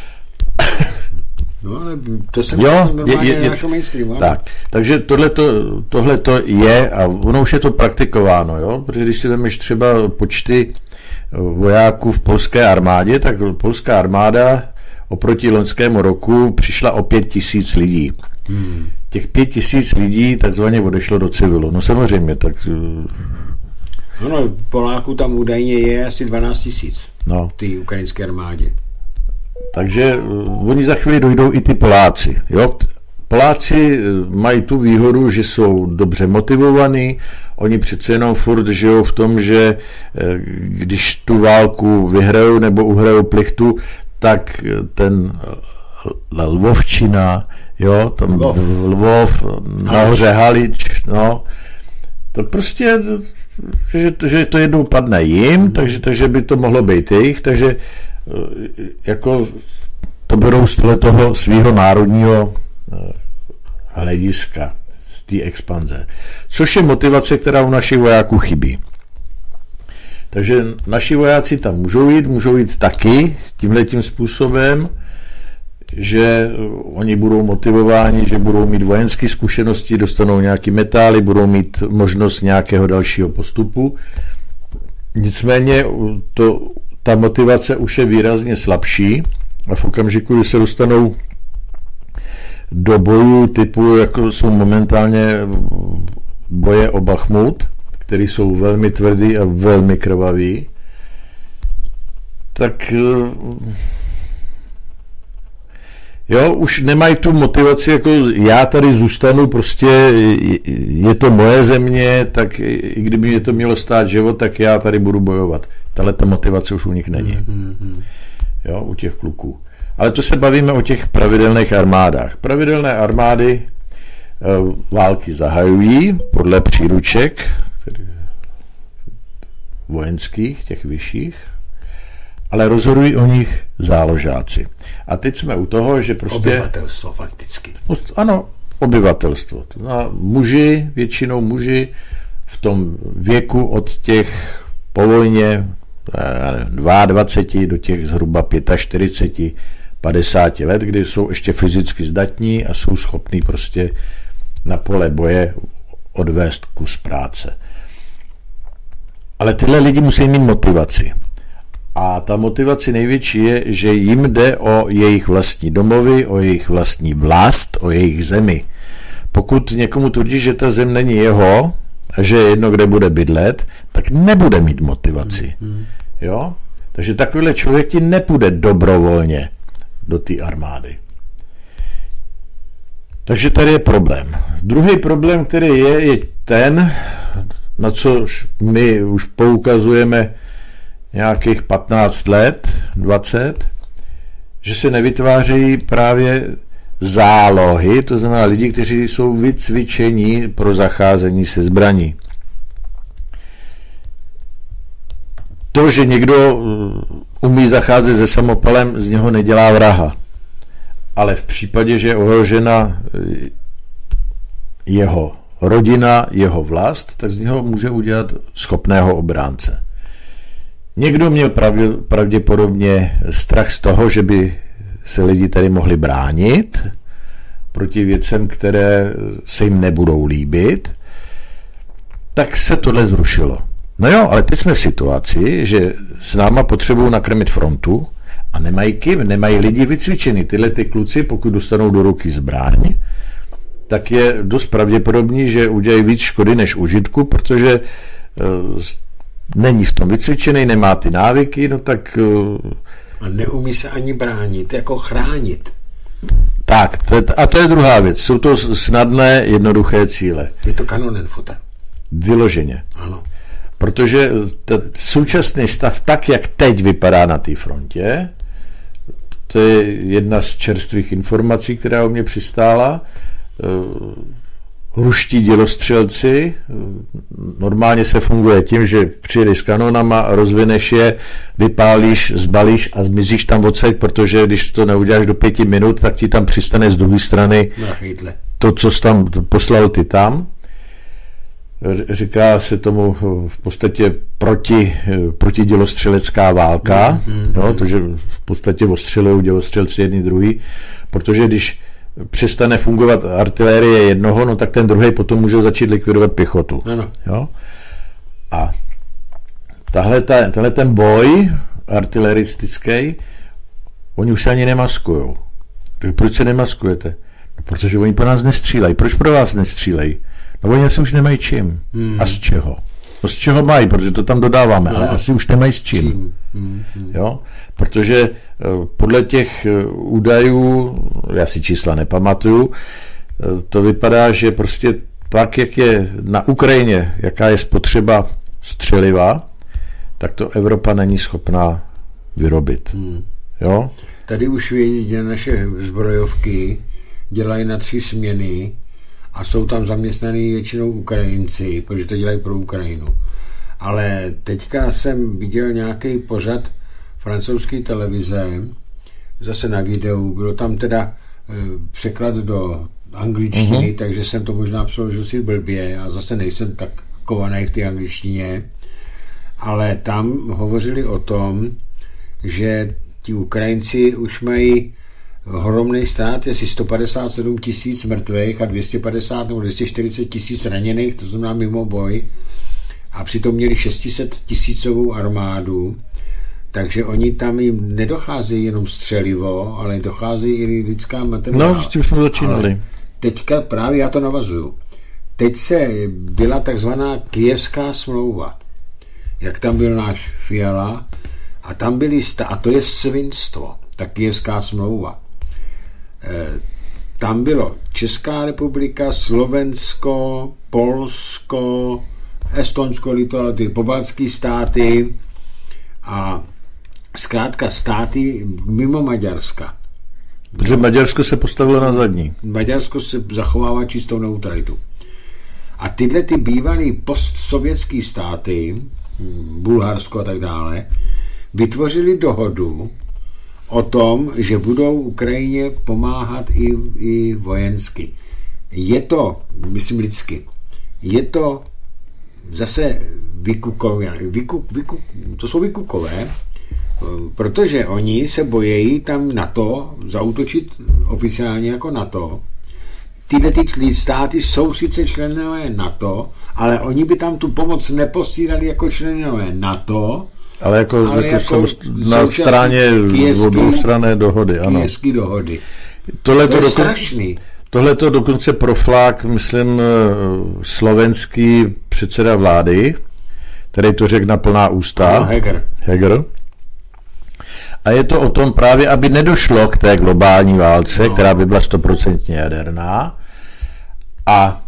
No, ale to se normálně našo mainstreamu. Tak, takže tohleto je, a ono už je to praktikováno, jo? Protože když si vezmeš třeba počty vojáků v polské armádě, tak polská armáda oproti loňskému roku přišla o 5 000 lidí. Těch 5 000 lidí takzvaně odešlo do civilu. No samozřejmě, tak... No, Poláků tam údajně je asi 12 000 v té ukrajinské armádě. Takže oni za chvíli dojdou i ty Poláci. Jo? Poláci mají tu výhodu, že jsou dobře motivovaní, oni přece jenom furt žijou v tom, že když tu válku vyhrajou nebo uhrajou plichtu, tak ten Lvovčina, jo, tam Lvov, nahoře Halič, no, to prostě, že to jednou padne jim, takže by to mohlo být jejich, takže jako to berou z toho svého národního hlediska, z té expanze. Což je motivace, která u našich vojáků chybí. Takže naši vojáci tam můžou jít taky tímhletím způsobem, že oni budou motivováni, že budou mít vojenské zkušenosti, dostanou nějaký metály, budou mít možnost nějakého dalšího postupu. Nicméně ta motivace už je výrazně slabší a v okamžiku, kdy se dostanou do bojů typu, jako jsou momentálně boje o Bachmut, které jsou velmi tvrdý a velmi krvavý, tak jo, už nemají tu motivaci, jako já tady zůstanu, prostě je to moje země, tak i kdyby mě to mělo stát život, tak já tady budu bojovat. Tahle ta motivace už u nich není. Jo, u těch kluků. Ale to se bavíme o těch pravidelných armádách. Pravidelné armády války zahajují podle příruček vojenských, těch vyšších, ale rozhodují o nich záložáci. A teď jsme u toho, že prostě... Obyvatelstvo fakticky. Ano, obyvatelstvo. A většinou muži v tom věku od těch po vojně 22 do těch zhruba 45, 50 let, kdy jsou ještě fyzicky zdatní a jsou schopní prostě na pole boje odvést kus práce. Ale tyhle lidi musí mít motivaci. A ta motivace největší je, že jim jde o jejich vlastní domovy, o jejich vlastní vlast, o jejich zemi. Pokud někomu tvrdí, že ta zem není jeho a že je jedno, kde bude bydlet, tak nebude mít motivaci. Jo? Takže takovýhle člověk ti nepůjde dobrovolně do té armády. Takže tady je problém. Druhý problém, který je ten, na co my už poukazujeme nějakých 15 let, 20, že se nevytvářejí právě zálohy, to znamená lidi, kteří jsou vycvičení pro zacházení se zbraní. To, že někdo umí zacházet se samopalem, z něho nedělá vraha. Ale v případě, že je ohrožena jeho rodina, jeho vlast, tak z něho může udělat schopného obránce. Někdo měl pravděpodobně strach z toho, že by se lidi tady mohli bránit proti věcem, které se jim nebudou líbit, tak se tohle zrušilo. No jo, ale teď jsme v situaci, že s náma potřebují nakrmit frontu a nemají kým, nemají lidi vycvičený. Tyhle ty kluci, pokud dostanou do ruky zbraň, tak je dost pravděpodobný, že udělají víc škody než užitku, protože není v tom vycvičený, nemá ty návyky, no tak... A neumí se ani bránit, jako chránit. Tak, a to je druhá věc. Jsou to snadné, jednoduché cíle. Je to kanonenfutter. Vyloženě. Ano. Protože současný stav, tak jak teď vypadá na té frontě, to je jedna z čerstvých informací, která u mě přistála, ruští dělostřelci, normálně se funguje tím, že přijedeš s kanonama, rozvineš je, vypálíš, zbalíš a zmizíš tam odsaď, protože když to neuděláš do 5 minut, tak ti tam přistane z druhé strany to, co jsi tam poslal ty tam. Říká se tomu v podstatě protidělostřelecká válka, no, protože v podstatě ostřelují dělostřelci jedni druhý, protože když přestane fungovat artilérie jednoho, no tak ten druhý potom může začít likvidovat pěchotu. Jo? A tenhle ten boj artileristický, oni už se ani nemaskujou. Proč se nemaskujete? No, protože oni po nás nestřílejí. Proč pro vás nestřílejí? No oni asi už nemají čím. A z čeho? No z čeho mají, protože to tam dodáváme, ale asi už nemají s čím. Jo? Protože podle těch údajů, já si čísla nepamatuju, to vypadá, že prostě tak, jak je na Ukrajině, jaká je spotřeba střeliva, tak to Evropa není schopná vyrobit. Jo? Tady už vědí, naše zbrojovky dělají na 3 směny a jsou tam zaměstnaný většinou Ukrajinci, protože to dělají pro Ukrajinu. Ale teďka jsem viděl nějaký pořad francouzské televize, zase na videu, bylo tam teda překlad do angličtiny, takže jsem to možná přeložil si blbě a zase nejsem tak kovaný v té angličtině, ale tam hovořili o tom, že ti Ukrajinci už mají ohromný stát, asi 157 000 mrtvých a 250 nebo 240 000 raněných, to znamená mimo boj, a přitom měli 600 000 armádu, takže oni tam jim nedochází jenom střelivo, ale dochází i lidská materiál. No, už jsme začínali. Ale teďka právě já to navazuju. Teď byla takzvaná Kyjevská smlouva. Jak tam byl náš Fiala, a tam byly, a to je svinstvo, ta Kyjevská smlouva. Tam bylo Česká republika, Slovensko, Polsko, Estonsko, Litva, ty pobaltské státy a zkrátka státy mimo Maďarska. Protože Maďarsko se postavilo na zadní. Maďarsko se zachovává čistou neutralitu. A tyhle ty bývalé postsovětské státy, Bulharsko a tak dále, vytvořili dohodu o tom, že budou Ukrajině pomáhat i vojensky. Je to, myslím lidsky, je to zase to jsou vykukové, protože oni se bojejí tam NATO, zaútočit oficiálně jako NATO. Tyhle ty státy jsou sice členové NATO, ale oni by tam tu pomoc neposílali jako členové NATO, ale jako na straně oboustranné dohody. Ano. Kyjevské dohody. To je strašný. Tohle to dokonce proflák, myslím, slovenský předseda vlády, který to řekl na plná ústa. Heger. A je to o tom právě, aby nedošlo k té globální válce, která by byla 100% jaderná. A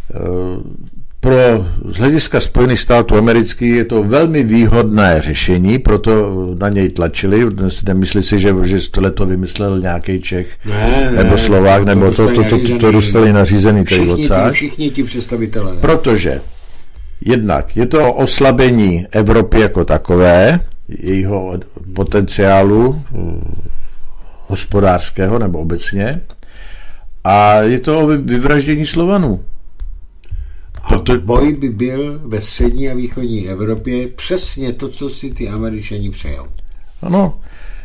z hlediska Spojených států amerických je to velmi výhodné řešení, proto na něj tlačili. Nemyslí si, že tohle to vymyslel nějaký Čech nebo Slovák, nebo to dostali nařízený tady odsáď. Všichni ti představitelé. Protože jednak je to oslabení Evropy jako takové, jejího potenciálu hospodářského nebo obecně, a je to o vyvraždění Slovanů. A boj by byl ve střední a východní Evropě přesně to, co si ty Američani přejou. Ano.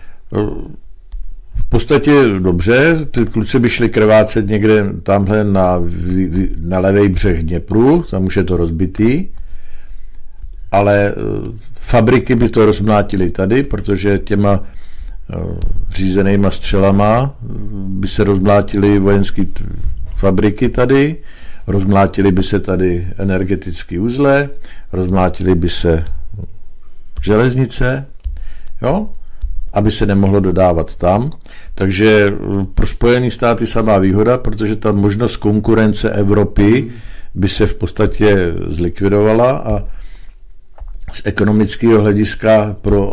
V podstatě dobře, ty kluci by šli krvácet někde tamhle na levý břeh Dněpru, tam už je to rozbitý, ale fabriky by to rozmlátili tady, protože těma řízenýma střelama by se rozmlátily vojenské fabriky tady, rozmlátily by se tady energetické uzle, rozmlátily by se železnice, jo, aby se nemohlo dodávat tam. Takže pro Spojené státy samá výhoda, protože ta možnost konkurence Evropy by se v podstatě zlikvidovala a z ekonomického hlediska pro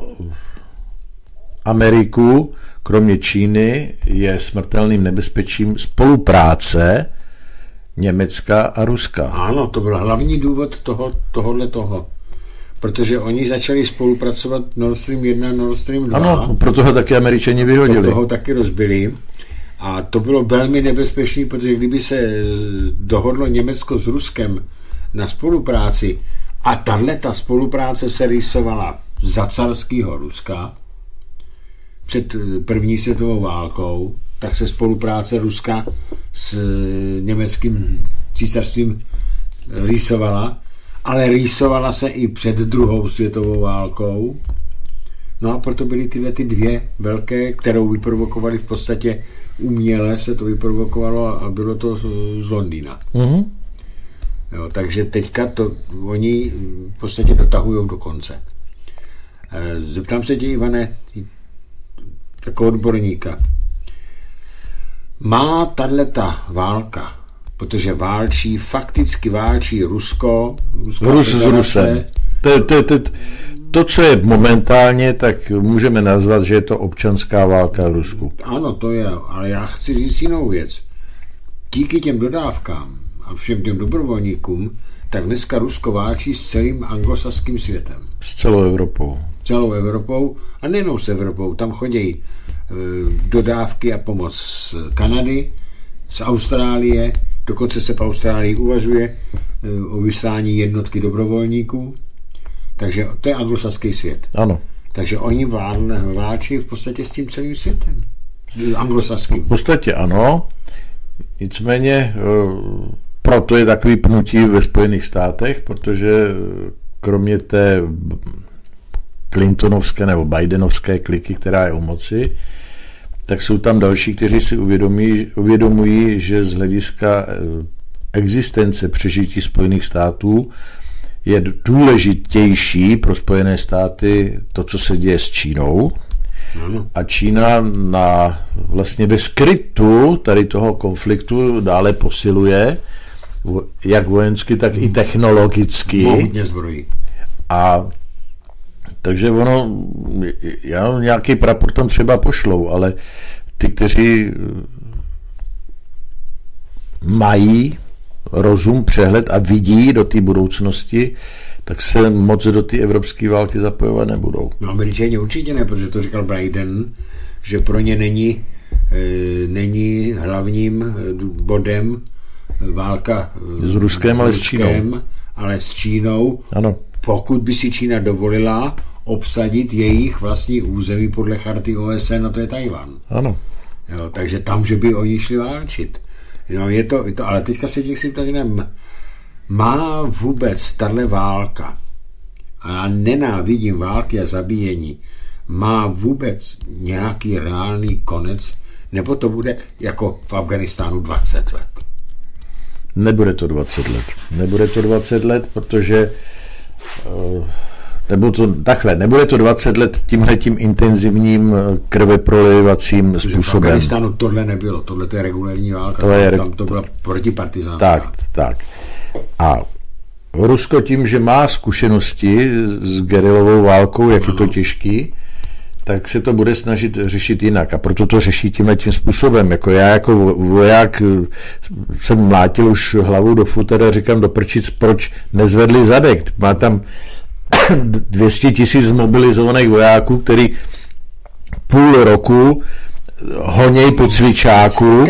Ameriku, kromě Číny, je smrtelným nebezpečím spolupráce Německa a Ruska. Ano, to byl hlavní důvod toho. Protože oni začali spolupracovat Nord Stream 1 a Nord Stream 2. Ano, proto ho taky Američani vyhodili. Proto ho taky rozbili. A to bylo velmi nebezpečné, protože kdyby se dohodlo Německo s Ruskem na spolupráci a ta spolupráce se rýsovala za carského Ruska před první světovou válkou, tak se spolupráce Ruska s německým císařstvím rýsovala, ale rýsovala se i před druhou světovou válkou. No a proto byly tyhle ty dvě velké, kterou vyprovokovali v podstatě uměle, se to vyprovokovalo a bylo to z Londýna. Mm-hmm. Jo, takže teďka to oni v podstatě dotahují do konce. Zeptám se tě, Ivane, jako odborníka. Má tato válka protože fakticky válčí Rusko Rus s Rusem. To, co je momentálně, tak můžeme nazvat, že je to občanská válka v Rusku. Ano, to je, ale já chci říct jinou věc. Díky těm dodávkám a všem těm dobrovolníkům, tak dneska Rusko válčí s celým anglosaským světem. S celou Evropou. Celou Evropou a nejenom s Evropou. Tam chodí dodávky a pomoc z Kanady, z Austrálie, dokonce se v Austrálii uvažuje o vyslání jednotky dobrovolníků. Takže to je anglosaský svět. Ano. Takže oni válčí v podstatě s tím celým světem. Anglosaským. V podstatě ano. Nicméně proto je takový pnutí ve Spojených státech, protože kromě té Clintonovské nebo Bidenovské kliky, která je u moci, tak jsou tam další, kteří si uvědomují, že z hlediska existence přežití Spojených států je důležitější pro Spojené státy to, co se děje s Čínou. A Čína vlastně ve skrytu tady toho konfliktu dále posiluje, jak vojensky, tak i technologicky. Mohutně zbrojí. A takže nějaký prapor tam třeba pošlou, ale ty, kteří mají rozum, přehled a vidí do té budoucnosti, tak se moc do té evropské války zapojovat nebudou. No, Američani určitě ne, protože to říkal Biden, že pro ně není hlavním bodem válka s Ruskem, ale s Čínou. Ale s Čínou, ano. Pokud by si Čína dovolila obsadit jejich vlastní území podle charty OSN, a to je Tajvan. Ano. Jo, takže tam, že by oni šli válčit. No, je to, ale teďka se těch si ptát, má vůbec tahle válka, a já nenávidím války a zabíjení, má vůbec nějaký reálný konec, nebo to bude jako v Afghánistánu 20 let? Nebude to 20 let. Nebude to 20 let, protože nebude to 20 let tímhletím intenzivním krveprolivacím způsobem. V Afghánistánu tohle nebylo, tohle to je regulární válka, tam to byla protipartizánská. Tak. A Rusko tím, že má zkušenosti s gerilovou válkou, jak je to těžký, tak se to bude snažit řešit jinak. A proto to řeší tímhletím způsobem. Já jako voják jsem mlátil už hlavou do futera, říkám do prčic, proč nezvedli zadek. Má tam 200 000 zmobilizovaných vojáků, který půl roku honěj po cvičáku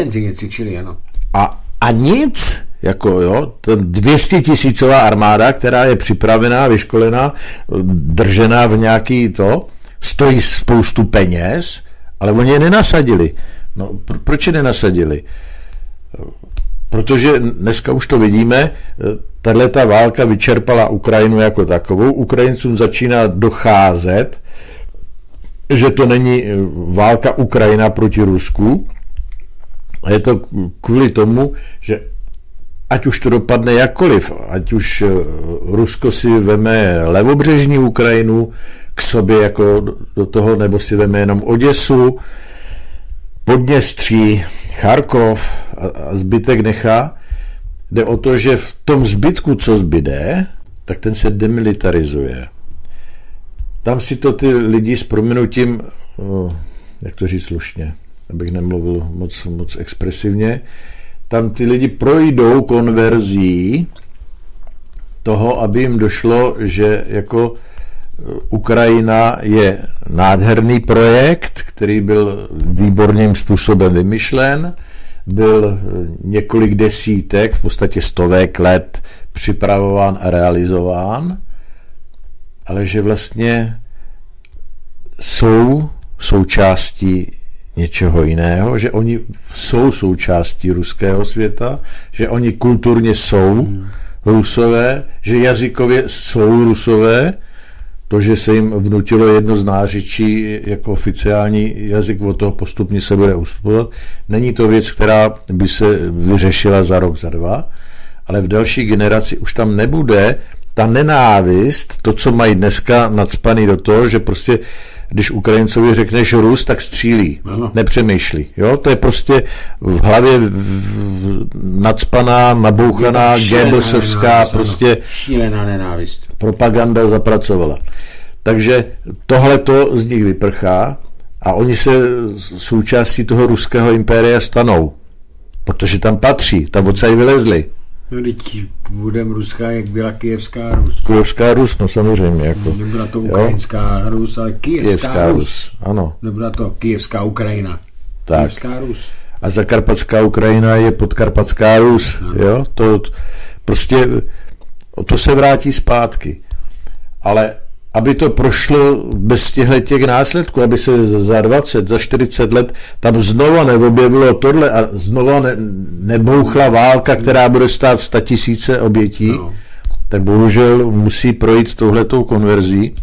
a nic, ten 200 000 armáda, která je připravená, vyškolená, držená v nějaký stojí spoustu peněz, ale oni je nenasadili. No, proč je nenasadili? Protože dneska už to vidíme, tato válka vyčerpala Ukrajinu jako takovou. Ukrajincům začíná docházet, že to není válka Ukrajina proti Rusku. A je to kvůli tomu, že ať už to dopadne jakkoliv, ať už Rusko si veme levobřežní Ukrajinu k sobě jako do toho, nebo si veme jenom Oděsu, Podněstří, Charkov a zbytek nechá. Jde o to, že v tom zbytku, co zbyde, tak ten se demilitarizuje. Tam si to ty lidi s prominutím, jak to říct slušně, abych nemluvil moc expresivně, tam ty lidi projdou konverzí toho, aby jim došlo, že jako Ukrajina je nádherný projekt, který byl výborným způsobem vymyšlen, byl několik desítek, v podstatě stovek let připravován a realizován, ale že vlastně jsou součástí něčeho jiného, že oni jsou součástí ruského světa, že oni kulturně jsou Rusové, že jazykově jsou Rusové, to, že se jim vnutilo jedno z nářečí jako oficiální jazyk, od toho postupně se bude ustupovat. Není to věc, která by se vyřešila za rok, za dva, ale v další generaci už tam nebude ta nenávist, to, co mají dneska nacpaný do toho, že prostě když Ukrajincovi řekneš Rus, tak střílí, nepřemýšlí. Jo? To je prostě v hlavě nacpaná, nabouchaná, Goebbelsovská, prostě šílená nenávist. Propaganda zapracovala. Takže tohleto z nich vyprchá a oni se součástí toho ruského impéria stanou, protože tam patří, tam odsaď vylezli. No teď budem ruská, jak byla Kyjevská Rus. Kyjevská Rus, no samozřejmě. Jako, nebyla to ukrajinská Rus, ale Kyjevská Rus. Ano. Nebyla to Kyjevská Ukrajina. Tak. Kyjevská Rus. A Zakarpatská Ukrajina je Podkarpatská Rus. Jo? To prostě to se vrátí zpátky. Ale aby to prošlo bez těch následků, aby se za 20, za 40 let tam znova neobjevilo tohle a znova nebouchla válka, která bude stát 100 000 obětí, tak bohužel musí projít touhletou konverzí.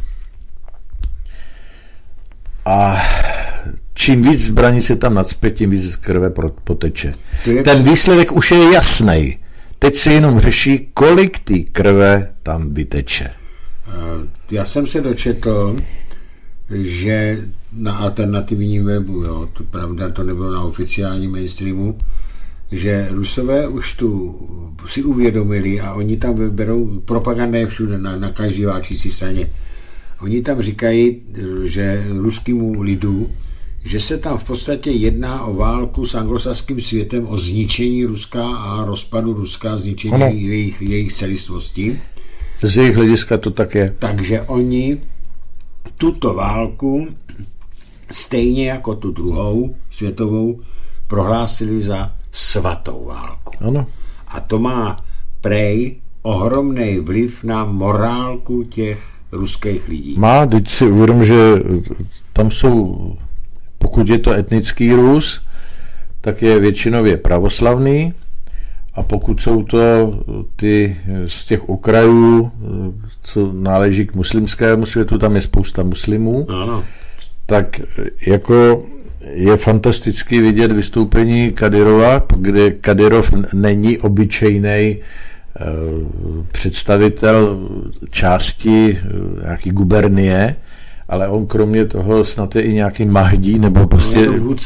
A čím víc zbraní se tam nacpe, tím víc krve poteče. Ten výsledek už je jasný. Teď se jenom řeší, kolik té krve tam vyteče. Já jsem se dočetl, že na alternativním webu, jo, to pravda, to nebylo na oficiálním mainstreamu, že Rusové už tu si uvědomili a oni tam berou, propaganda je všude, na každé válčící straně. Oni tam říkají, že ruskému lidu, že se tam v podstatě jedná o válku s anglosaským světem, o zničení Ruska a rozpadu Ruska, zničení jejich celistvosti. Z jejich hlediska to tak je. Takže oni tuto válku, stejně jako tu druhou světovou, prohlásili za svatou válku. Ano. A to má prej ohromný vliv na morálku těch ruských lidí. Má, teď si uvědom, že tam jsou, pokud je to etnický Rus, tak je většinově pravoslavný, a pokud jsou to ty z těch okrajů, co náleží k muslimskému světu, tam je spousta muslimů, tak jako je fantasticky vidět vystoupení Kadyrova, kde Kadyrov není obyčejný představitel části nějaký gubernie, ale on kromě toho snad je i nějaký Mahdi, nebo prostě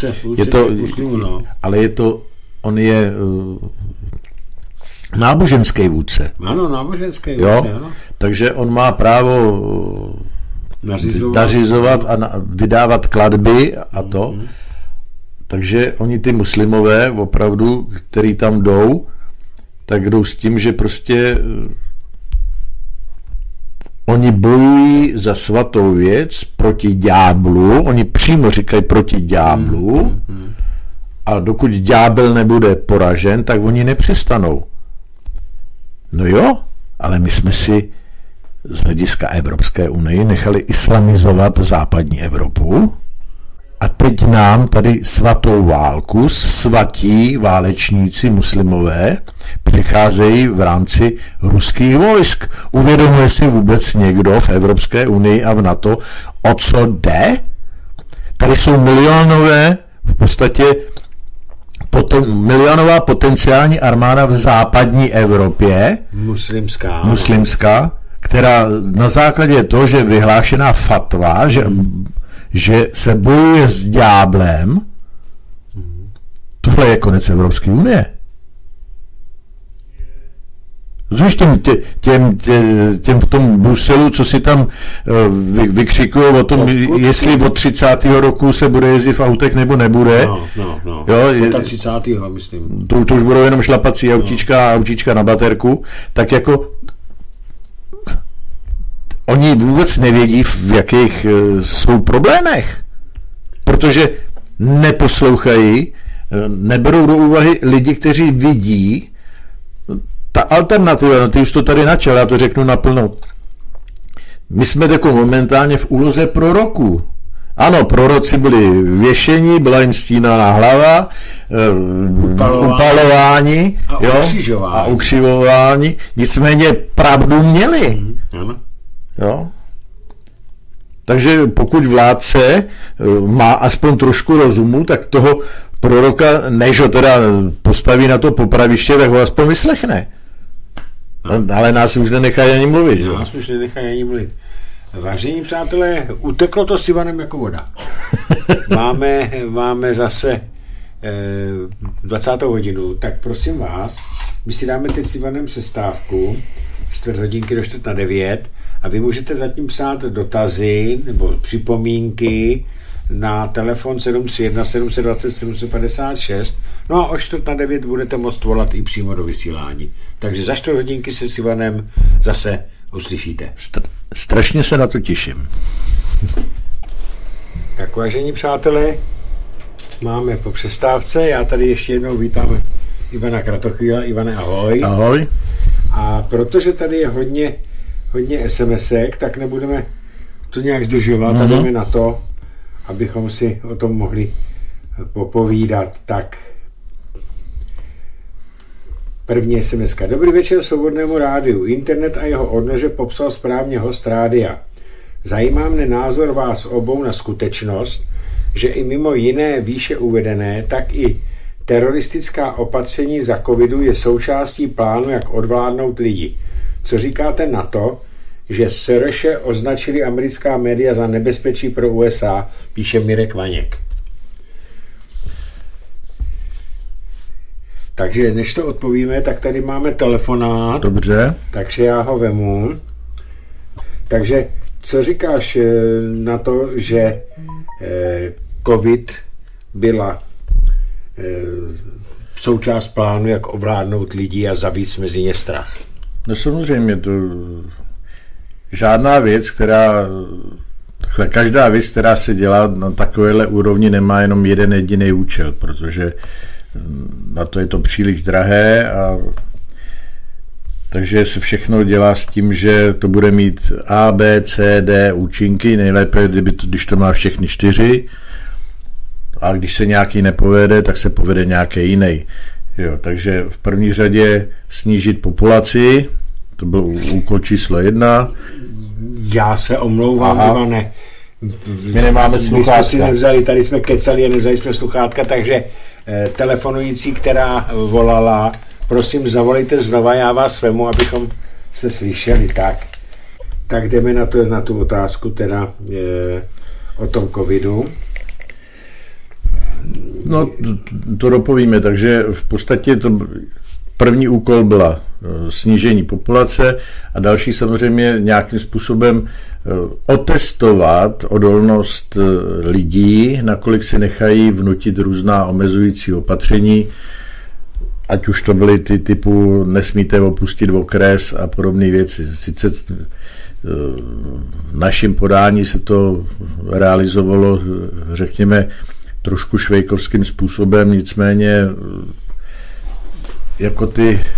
ale je to, on je náboženský vůdce. Ano, náboženský vůdce, ano. Takže on má právo nařizovat a vydávat klatby a to. Takže oni ty muslimové opravdu, který tam jdou, tak jdou s tím, že prostě oni bojují za svatou věc proti ďáblu, oni přímo říkají proti ďáblu, a dokud ďábel nebude poražen, tak oni nepřestanou. No jo, ale my jsme si z hlediska Evropské unie nechali islamizovat západní Evropu a teď nám tady svatou válku, svatí válečníci muslimové přicházejí v rámci ruských vojsk. Uvědomuje si vůbec někdo v Evropské unii a v NATO, o co jde? Tady jsou milionové, v podstatě milionová potenciální armáda v západní Evropě, muslimská, která na základě toho, že je vyhlášená fatva, že se bojuje s ďáblem, tohle je konec Evropské unie. Zvíš těm v tom Bruselu, co si tam vykřikují o tom, jestli od 30. roku se bude jezdit v autech nebo nebude. No. Od 30. myslím. To už budou jenom šlapací autíčka na baterku. Tak jako oni vůbec nevědí, v jakých jsou problémech. Protože neposlouchají, neberou do úvahy lidi, kteří vidí. Ta alternativa, no ty už to tady načal, já to řeknu naplno. My jsme jako momentálně v úloze proroků. Ano, proroci byli věšeni, byla jim stínaná hlava, upalování a ukřivování, nicméně pravdu měli. Jo? Takže pokud vládce má aspoň trošku rozumu, tak toho proroka, než ho teda postaví na to popraviště, tak ho aspoň vyslechne. Ale nás už nenechají ani mluvit. Vážení přátelé, uteklo to s Ivanem jako voda. Máme zase 20. hodinu, tak prosím vás, my si dáme teď s Ivanem přestávku, 4 hodinky do 8:45 a vy můžete zatím psát dotazy nebo připomínky na telefon 731 720 756. No a o 8:45 budete moct volat i přímo do vysílání. Takže za 4 hodinky se s Ivanem zase uslyšíte. Strašně se na to těším. Tak vážení přátelé, máme po přestávce. Já tady ještě jednou vítám Ivana Kratochvíla. Ivane, ahoj. Ahoj. A protože tady je hodně SMS-ek, tak nebudeme to nějak zdržovat a jdeme na to, abychom si o tom mohli popovídat. Tak první SMS-ka. Dobrý večer Svobodnému rádiu. Internet a jeho odnože popsal správně host rádia. Zajímá mne názor vás obou na skutečnost, že i mimo jiné výše uvedené, tak i teroristická opatření za covidu je součástí plánu, jak odvládnout lidi. Co říkáte na to, že Soreše označili americká média za nebezpečí pro USA, píše Mirek Vaněk. Takže než to odpovíme, tak tady máme telefonát. Dobře. Takže já ho vemu. Takže co říkáš na to, že COVID byla součást plánu, jak ovládnout lidi a zavít mezi ně strach? No samozřejmě, to žádná věc, každá věc, která se dělá na takovéhle úrovni, nemá jenom jeden jediný účel, protože na to je to příliš drahé a takže se všechno dělá s tím, že to bude mít A, B, C, D účinky, nejlépe, když to má všechny 4 a když se nějaký nepovede, tak se povede nějaký jiný. Jo, takže v první řadě snížit populaci, to byl úkol číslo 1. Já se omlouvám, Ivane. My nemáme sluchátka. My jsme si nevzali, tady jsme kecali a nevzali jsme sluchátka, takže telefonující, která volala, prosím, zavolejte znova, já vás vemu, abychom se slyšeli. Tak jdeme na tu otázku, teda o tom covidu. No, to dopovíme, takže v podstatě to první úkol byla snížení populace a další samozřejmě nějakým způsobem otestovat odolnost lidí, nakolik si nechají vnutit různá omezující opatření, ať už to byly ty typu nesmíte opustit okres a podobné věci. Sice v našem podání se to realizovalo, řekněme, trošku švejkovským způsobem, nicméně jako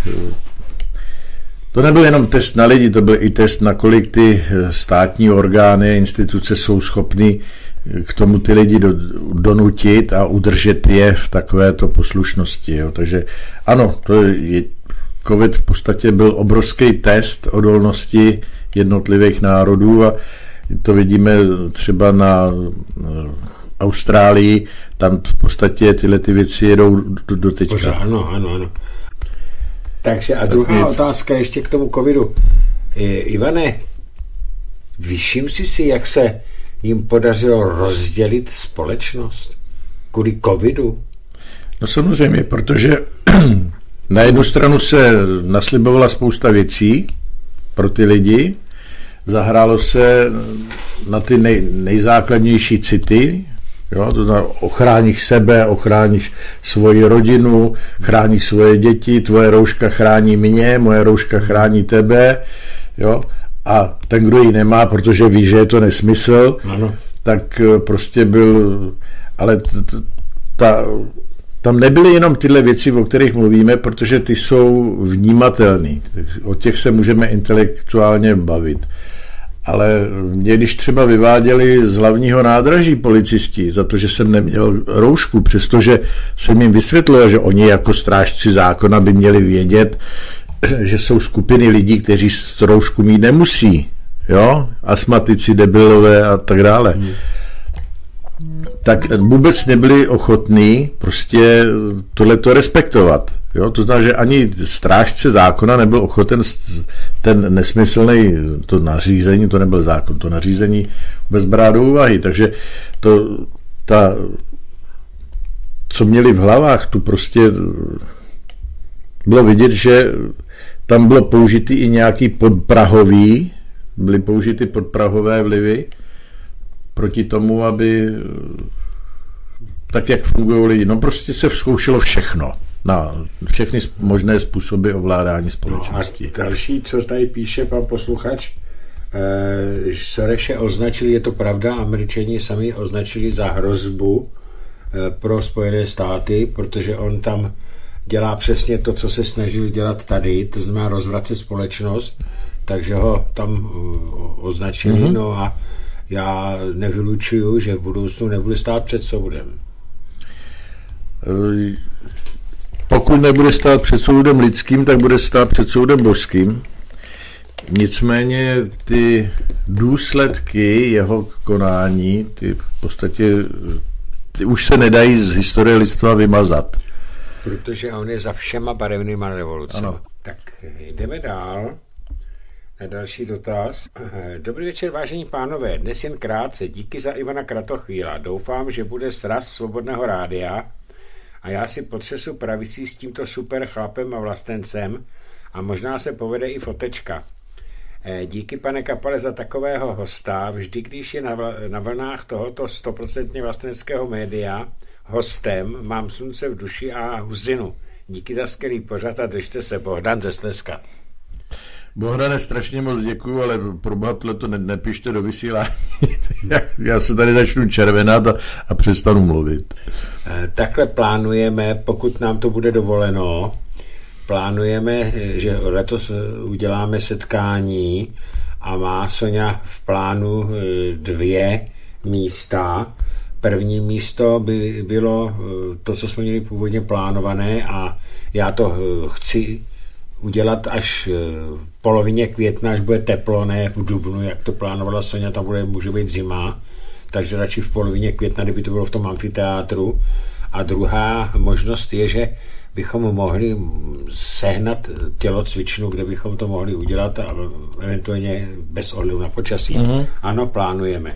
to nebyl jenom test na lidi, to byl i test, nakolik ty státní orgány, instituce jsou schopny k tomu ty lidi donutit a udržet je v takovéto poslušnosti. Jo. Takže ano, COVID v podstatě byl obrovský test odolnosti jednotlivých národů a to vidíme třeba na Austrálii, tam v podstatě tyhle ty věci jedou do teďka. Ano. Takže a druhá otázka ještě k tomu covidu. Ivane, všim si, jak se jim podařilo rozdělit společnost kvůli covidu? No samozřejmě, protože na jednu stranu se naslibovala spousta věcí pro ty lidi, zahrálo se na ty nejzákladnější city, jo, to znamená, ochráníš sebe, ochráníš svoji rodinu, chráníš svoje děti, tvoje rouška chrání mě, moje rouška chrání tebe, jo, a ten, kdo ji nemá, protože ví, že je to nesmysl, ano. Tak prostě byl, ale tam nebyly jenom tyhle věci, o kterých mluvíme, protože ty jsou vnímatelné, o těch se můžeme intelektuálně bavit. Ale mě, když třeba vyváděli z hlavního nádraží policisti za to, že jsem neměl roušku, přestože jsem jim vysvětlil, že oni jako strážci zákona by měli vědět, že jsou skupiny lidí, kteří roušku mít nemusí, jo, astmatici, debilové a tak dále. tak vůbec nebyli ochotní prostě tohleto respektovat. Jo? To znamená, že ani strážce zákona nebyl ochoten ten nesmyslný, to nařízení, to nebyl zákon, to nařízení vůbec brát do úvahy. Takže co měli v hlavách, tu prostě bylo vidět, že tam bylo použitý i nějaký byly použity podprahové vlivy proti tomu, aby tak, jak fungují lidi. No prostě se zkoušelo všechno. Na všechny možné způsoby ovládání společnosti. No a další, co tady píše pan posluchač, Soreše označili, je to pravda, Američani sami označili za hrozbu pro Spojené státy, protože on tam dělá přesně to, co se snažil dělat tady, to znamená rozvracet společnost, takže ho tam označili, no a já nevylučuju, že v budoucnu nebude stát před soudem. Pokud nebude stát před soudem lidským, tak bude stát před soudem božským. Nicméně ty důsledky jeho konání, ty v podstatě ty už se nedají z historie lidstva vymazat. Protože on je za všema barevnýma revolucemi. Ano. Tak jdeme dál. Na další dotaz. Dobrý večer, vážení pánové. Dnes jen krátce. Díky za Ivana Kratochvíla. Doufám, že bude sraz Svobodného rádia a já si potřesu pravicí s tímto super chlapem a vlastencem a možná se povede i fotečka. Díky, pane Kapale, za takového hosta. Vždy, když je na vlnách tohoto 100% vlasteneckého média hostem, mám slunce v duši a huzinu. Díky za skvělý pořad a držte se. Bohdan ze Slezska. Bohdane, strašně moc děkuju, ale pro boha tohleto nepište do vysílání. Já se tady začnu červenat a přestanu mluvit. Takhle plánujeme, pokud nám to bude dovoleno, plánujeme, že letos uděláme setkání a má Soňa v plánu 2 místa. První místo by bylo to, co jsme měli původně plánované a já to chci udělat až v polovině května, až bude teplo, ne v dubnu, jak to plánovala Soňa, tam může být zima, takže radši v polovině května, kdyby to bylo v tom amfiteátru. A druhá možnost je, že bychom mohli sehnat tělocvičnu, kde bychom to mohli udělat a eventuálně bez ohledu na počasí. Ano, plánujeme.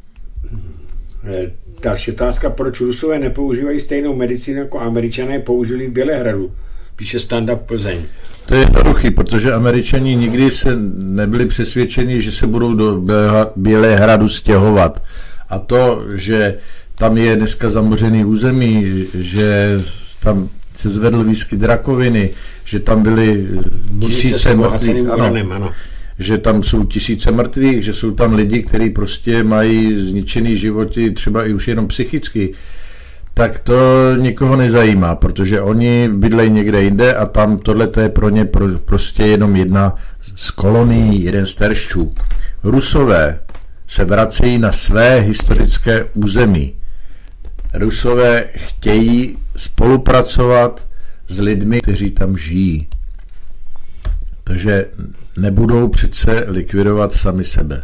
Další otázka, proč Rusové nepoužívají stejnou medicínu jako Američané použili v Bělehradu? Píše Stand Up Plzeň. To je jednoduchý, protože Američani nikdy se nebyli přesvědčeni, že se budou do Bělehradu stěhovat. A to, že tam je dneska zamořený území, že tam se zvedl výskyt rakoviny, že tam byly tisíce mrtvých, že tam jsou tisíce mrtvých, že jsou tam lidi, kteří prostě mají zničený životy, třeba i už jenom psychicky, tak to nikoho nezajímá, protože oni bydlejí někde jinde a tam tohle je pro ně prostě jenom jedna z kolonií, jeden z teršťů. Rusové se vracejí na své historické území. Rusové chtějí spolupracovat s lidmi, kteří tam žijí. Takže nebudou přece likvidovat sami sebe.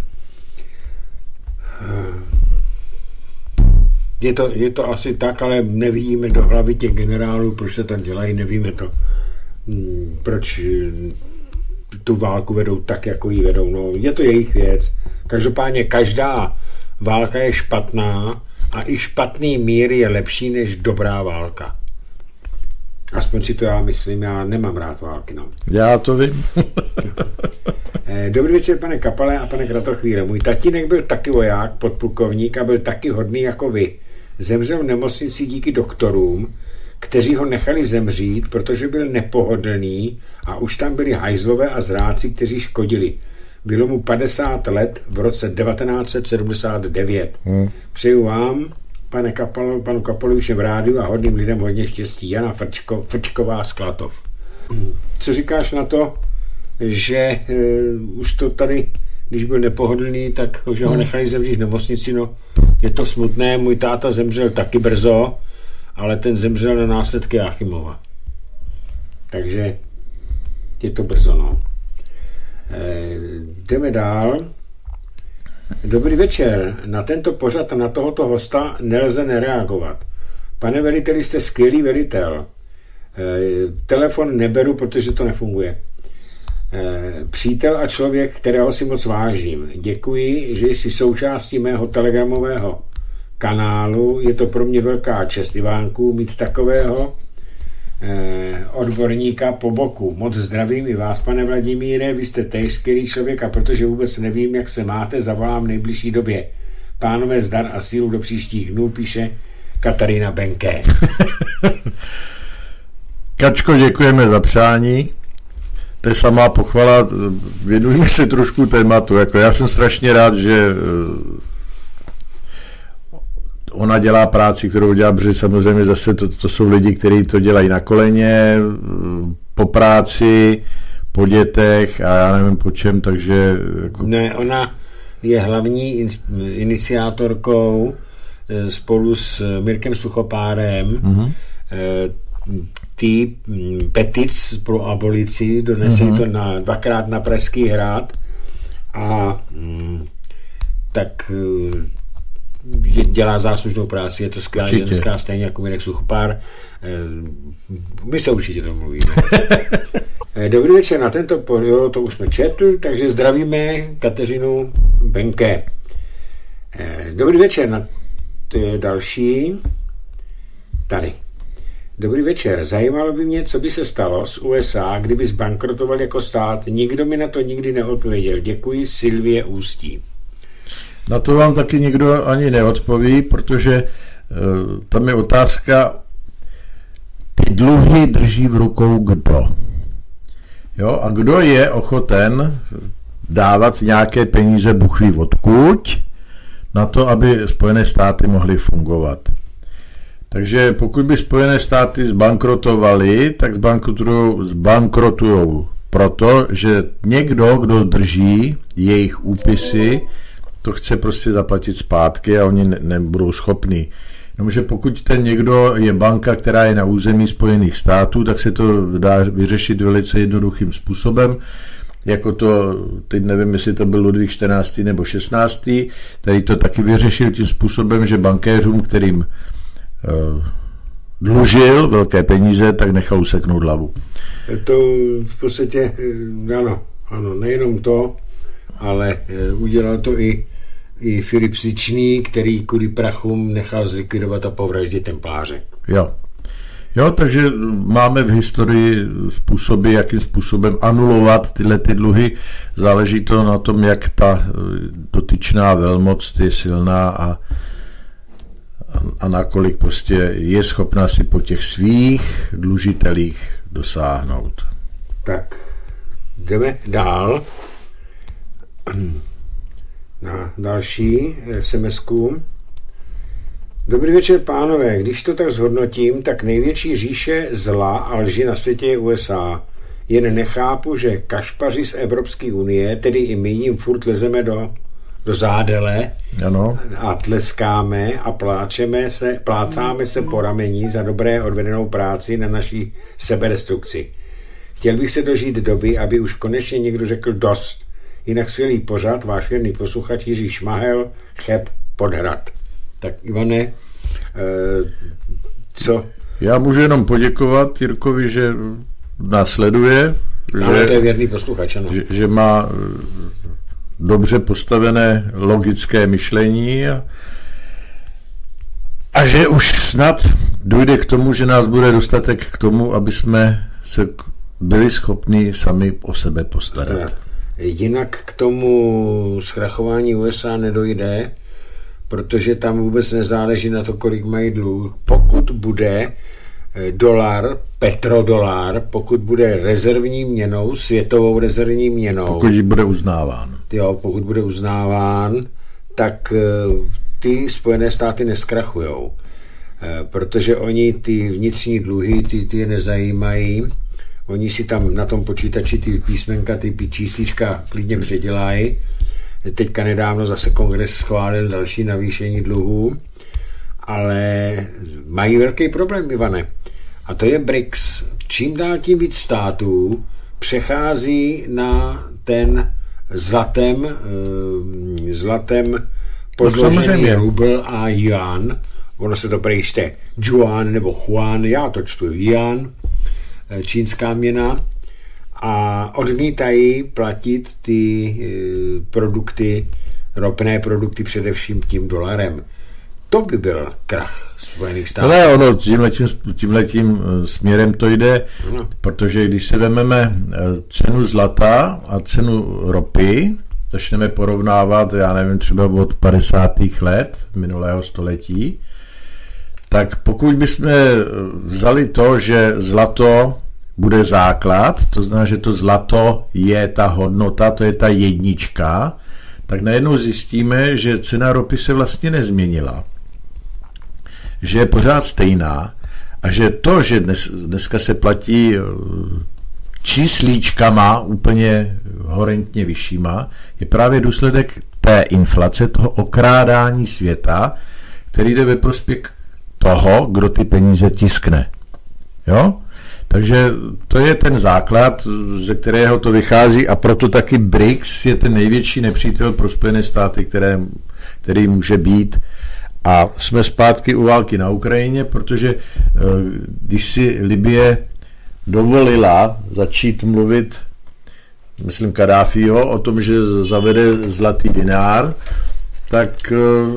Je to asi tak, ale nevidíme do hlavy těch generálů, proč to tam dělají, nevíme to. Proč tu válku vedou tak, jako ji vedou. No, je to jejich věc. Každopádně každá válka je špatná a i špatný mír je lepší než dobrá válka. Aspoň si to já myslím, já nemám rád války. No. Já to vím. Dobrý večer, pane Kapale a pane Kratochvíle. Můj tatínek byl taky voják, podplukovník a byl taky hodný jako vy. Zemřel v nemocnici díky doktorům, kteří ho nechali zemřít, protože byl nepohodlný a už tam byli hajzlové a zráci, kteří škodili. Bylo mu 50 let v roce 1979. Přeju vám, panu Kapalovi, všem rádiu a hodným lidem hodně štěstí. Jana Frčková z Klatov. Co říkáš na to, že už to tady, když byl nepohodlný, tak že ho nechali zemřít v nemocnici? No, je to smutné, můj táta zemřel taky brzo, ale ten zemřel na následky Jáchymova. Takže je to brzo, no. Jdeme dál. Dobrý večer. Na tento pořad a na tohoto hosta nelze nereagovat. Pane veliteli, jste skvělý velitel. Telefon neberu, protože to nefunguje. Přítel a člověk, kterého si moc vážím. Děkuji, že jsi součástí mého telegramového kanálu. Je to pro mě velká čest, Ivánku, mít takového odborníka po boku. Moc zdravím i vás, pane Vladimíre, vy jste též skvělý člověk a protože vůbec nevím, jak se máte, zavolám v nejbližší době. Pánové, zdar a sílu do příštích dnů, píše Katarína Benké. Kačko, děkujeme za přání. To je samá pochvala, věnujeme se trošku tématu. Jako já jsem strašně rád, že ona dělá práci, kterou dělá, protože samozřejmě zase to jsou lidi, kteří to dělají na koleně, po práci, po dětech a já nevím po čem, takže... Jako... Ne, ona je hlavní iniciátorkou spolu s Mirkem Suchopárem tý petic pro abolici, donesli to dvakrát na Pražský hrad a tak dělá záslužnou práci, je to skvělá ženská, stejně jako Mirek Suchopár. My se určitě domluvíme. Dobrý večer, na tento to už jsme četli, takže zdravíme Kateřinu Benke. Dobrý večer, to je další. Tady. Dobrý večer, zajímalo by mě, co by se stalo s USA, kdyby zbankrotoval jako stát. Nikdo mi na to nikdy neodpověděl. Děkuji, Silvie Ústí. Na to vám taky nikdo ani neodpoví, protože tam je otázka, ty dluhy drží v rukou kdo? Jo, a kdo je ochoten dávat nějaké peníze Bůh ví odkud na to, aby Spojené státy mohly fungovat. Takže pokud by Spojené státy zbankrotovaly, tak zbankrotujou proto, že někdo, kdo drží jejich úpisy, to chce prostě zaplatit zpátky a oni nebudou schopni. Jenomže pokud ten někdo je banka, která je na území Spojených států, tak se to dá vyřešit velice jednoduchým způsobem. Jako to, teď nevím, jestli to byl Ludvík 14. nebo 16., který to taky vyřešil tím způsobem, že bankéřům, kterým dlužil velké peníze, tak nechal useknout hlavu. To v podstatě, ano, nejenom to, ale udělal to i Filip Sičný, který kvůli prachům nechal zlikvidovat a povraždit templáře. Jo, takže máme v historii způsoby, jakým způsobem anulovat tyhle ty dluhy. Záleží to na tom, jak ta dotyčná velmoc je silná a nakolik prostě je schopná si po těch svých dlužitelích dosáhnout. Tak, jdeme dál na další SMS-ku. Dobrý večer, pánové. Když to tak zhodnotím, tak největší říše zla a lži na světě je USA. Jen nechápu, že kašpaři z Evropské unie, tedy i my jim furt lezeme do zádele a tleskáme a plácáme se po rameni za dobré odvedenou práci na naší sebedestrukci. Chtěl bych se dožít doby, aby už konečně někdo řekl dost. Jinak skvělý pořad, váš věrný posluchač Jiří Šmahel, Cheb, Podhrad. Tak Ivane, co? Já můžu jenom poděkovat Jirkovi, že nás sleduje. Ale to je věrný posluchač, ano. Že má dobře postavené logické myšlení a že už snad dojde k tomu, že nás bude dostatek k tomu, aby jsme se byli schopni sami o sebe postarat. Jinak k tomu zkrachování USA nedojde, protože tam vůbec nezáleží na to, kolik mají dluh. Pokud bude dolar, petrodolar, pokud bude rezervní měnou, světovou rezervní měnou. Pokud bude uznáván. Jo, pokud bude uznáván, tak ty Spojené státy neskrachujou. Protože oni ty vnitřní dluhy, ty je nezajímají. Oni si tam na tom počítači ty písmenka, ty číslička klidně předělají. Teďka nedávno zase kongres schválil další navýšení dluhů, ale mají velký problém, Ivane. A to je BRICS. Čím dál tím víc států přechází na ten zlatem podložený rubl a yuan. Ono se to prejšte Juan nebo Juan, já to čtu Yuan, čínská měna. A odmítají platit ty produkty, ropné produkty především tím dolarem. To by byl krach Spojených států. Ale ono tímhletím směrem to jde, protože když se vezmeme cenu zlata a cenu ropy, začneme porovnávat, já nevím, třeba od 50. let minulého století, tak pokud bychom vzali to, že zlato bude základ, to znamená, že to zlato je ta hodnota, to je ta jednička, tak najednou zjistíme, že cena ropy se vlastně nezměnila. Že je pořád stejná a že to, že dneska se platí číslíčkama úplně horentně vyššíma, je právě důsledek té inflace, toho okrádání světa, který jde ve prospěch toho, kdo ty peníze tiskne. Jo? Takže to je ten základ, ze kterého to vychází a proto taky BRICS je ten největší nepřítel pro Spojené státy, který může být. A jsme zpátky u války na Ukrajině, protože když si Libye dovolila začít mluvit, myslím Kaddáfího, o tom, že zavede zlatý dinár, tak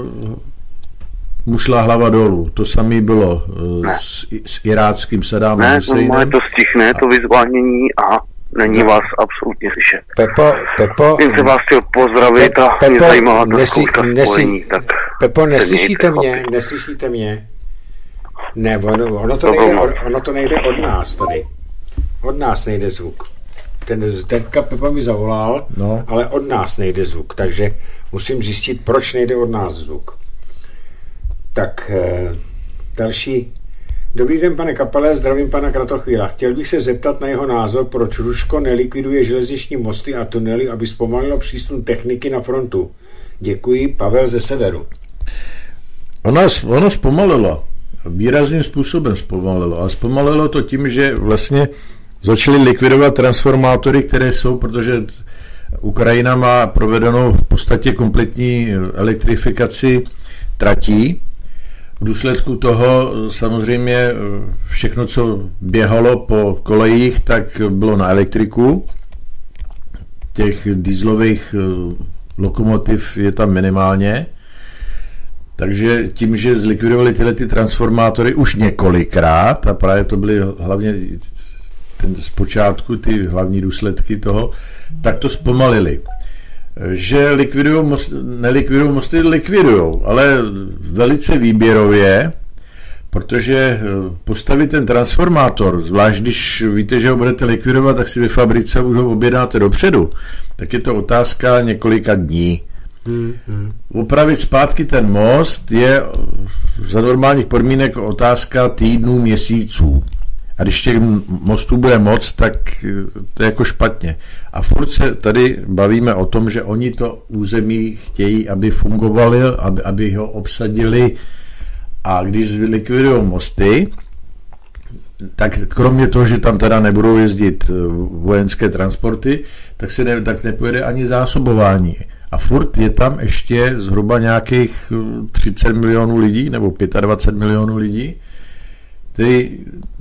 mu šla hlava dolů. To samé bylo s iráckým Saddámem Husajnem. Ne, to stihne, to vyzvánění a není vás absolutně slyšet. Pepo, jen se vás chtěl pozdravit a mě zajímala ta zkouška spojení. Pepo, neslyšíte mě? Ne, ono to nejde od nás tady. Od nás nejde zvuk. Teďka Pepa mi zavolal, ale od nás nejde zvuk, takže musím zjistit, proč nejde od nás zvuk. Tak, další. Dobrý den, pane Kapele, zdravím pana Kratochvíla. Chtěl bych se zeptat na jeho názor, proč Rusko nelikviduje železniční mosty a tunely, aby zpomalilo přísun techniky na frontu. Děkuji, Pavel ze severu. Ono zpomalilo. Výrazným způsobem zpomalilo. A zpomalilo to tím, že vlastně začali likvidovat transformátory, které jsou, protože Ukrajina má provedenou v podstatě kompletní elektrifikaci tratí. V důsledku toho samozřejmě všechno, co běhalo po kolejích, tak bylo na elektriku. Těch dieselových lokomotiv je tam minimálně. Takže tím, že zlikvidovali tyhle ty transformátory už několikrát, a právě to byly hlavně zpočátku ty hlavní důsledky toho, tak to zpomalili. Že nelikvidují mosty, likvidujou, ale velice výběrově, protože postavit ten transformátor, zvlášť když víte, že ho budete likvidovat, tak si ve fabrice už ho objednáte dopředu, tak je to otázka několika dní. Opravit zpátky ten most je za normálních podmínek otázka týdnů, měsíců. A když těch mostů bude moc, tak to je jako špatně. A furt se tady bavíme o tom, že oni to území chtějí, aby fungovali, aby ho obsadili. A když zlikvidují mosty, tak kromě toho, že tam teda nebudou jezdit vojenské transporty, tak nepojede ani zásobování. A furt je tam ještě zhruba nějakých 30 milionů lidí, nebo 25 milionů lidí, který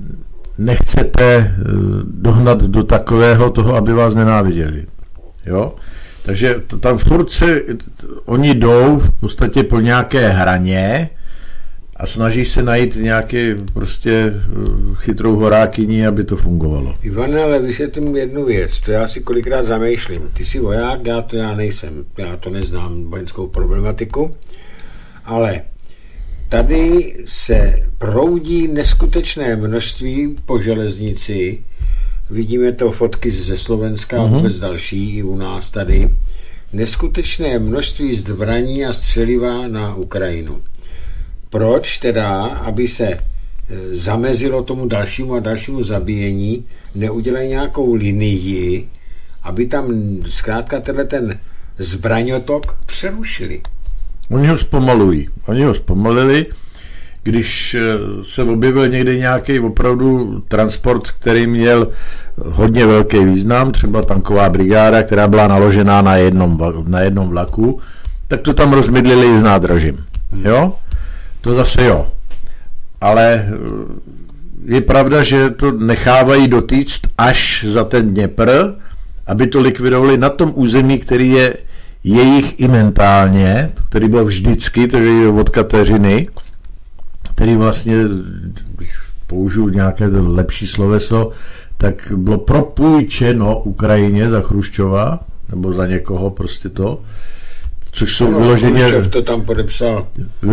nechcete dohnat do takového toho, aby vás nenáviděli. Jo? Takže tam furt oni jdou v podstatě po nějaké hraně a snaží se najít nějaké prostě chytrou horákyni, aby to fungovalo. Ivane, ale vysvětlím jednu věc, to já si kolikrát zamýšlím. Ty jsi voják, já nejsem, já to neznám vojenskou problematiku, ale tady se proudí neskutečné množství po železnici. Vidíme to fotky ze Slovenska a vůbec další i u nás tady. Neskutečné množství zbraní a střeliva na Ukrajinu. Proč teda, aby se zamezilo tomu dalšímu a dalšímu zabíjení, neudělají nějakou linii, aby tam zkrátka ten zbraňotok přerušili? Oni ho zpomalují. Oni ho zpomalili. když se objevil někdy nějaký opravdu transport, který měl hodně velký význam, třeba tanková brigáda, která byla naložená na jednom vlaku, tak to tam rozmydlili s nádražím. Jo? To zase jo. Ale je pravda, že to nechávají dotýct až za ten Dněpr, aby to likvidovali na tom území, který je jejich i mentálně, který byl vždycky, tedy od Kateřiny, který vlastně, když použiju nějaké lepší sloveso, tak bylo propůjčeno Ukrajině za Chruščova, nebo za někoho prostě to, což jsou vyloženě... Chruščov to tam podepsal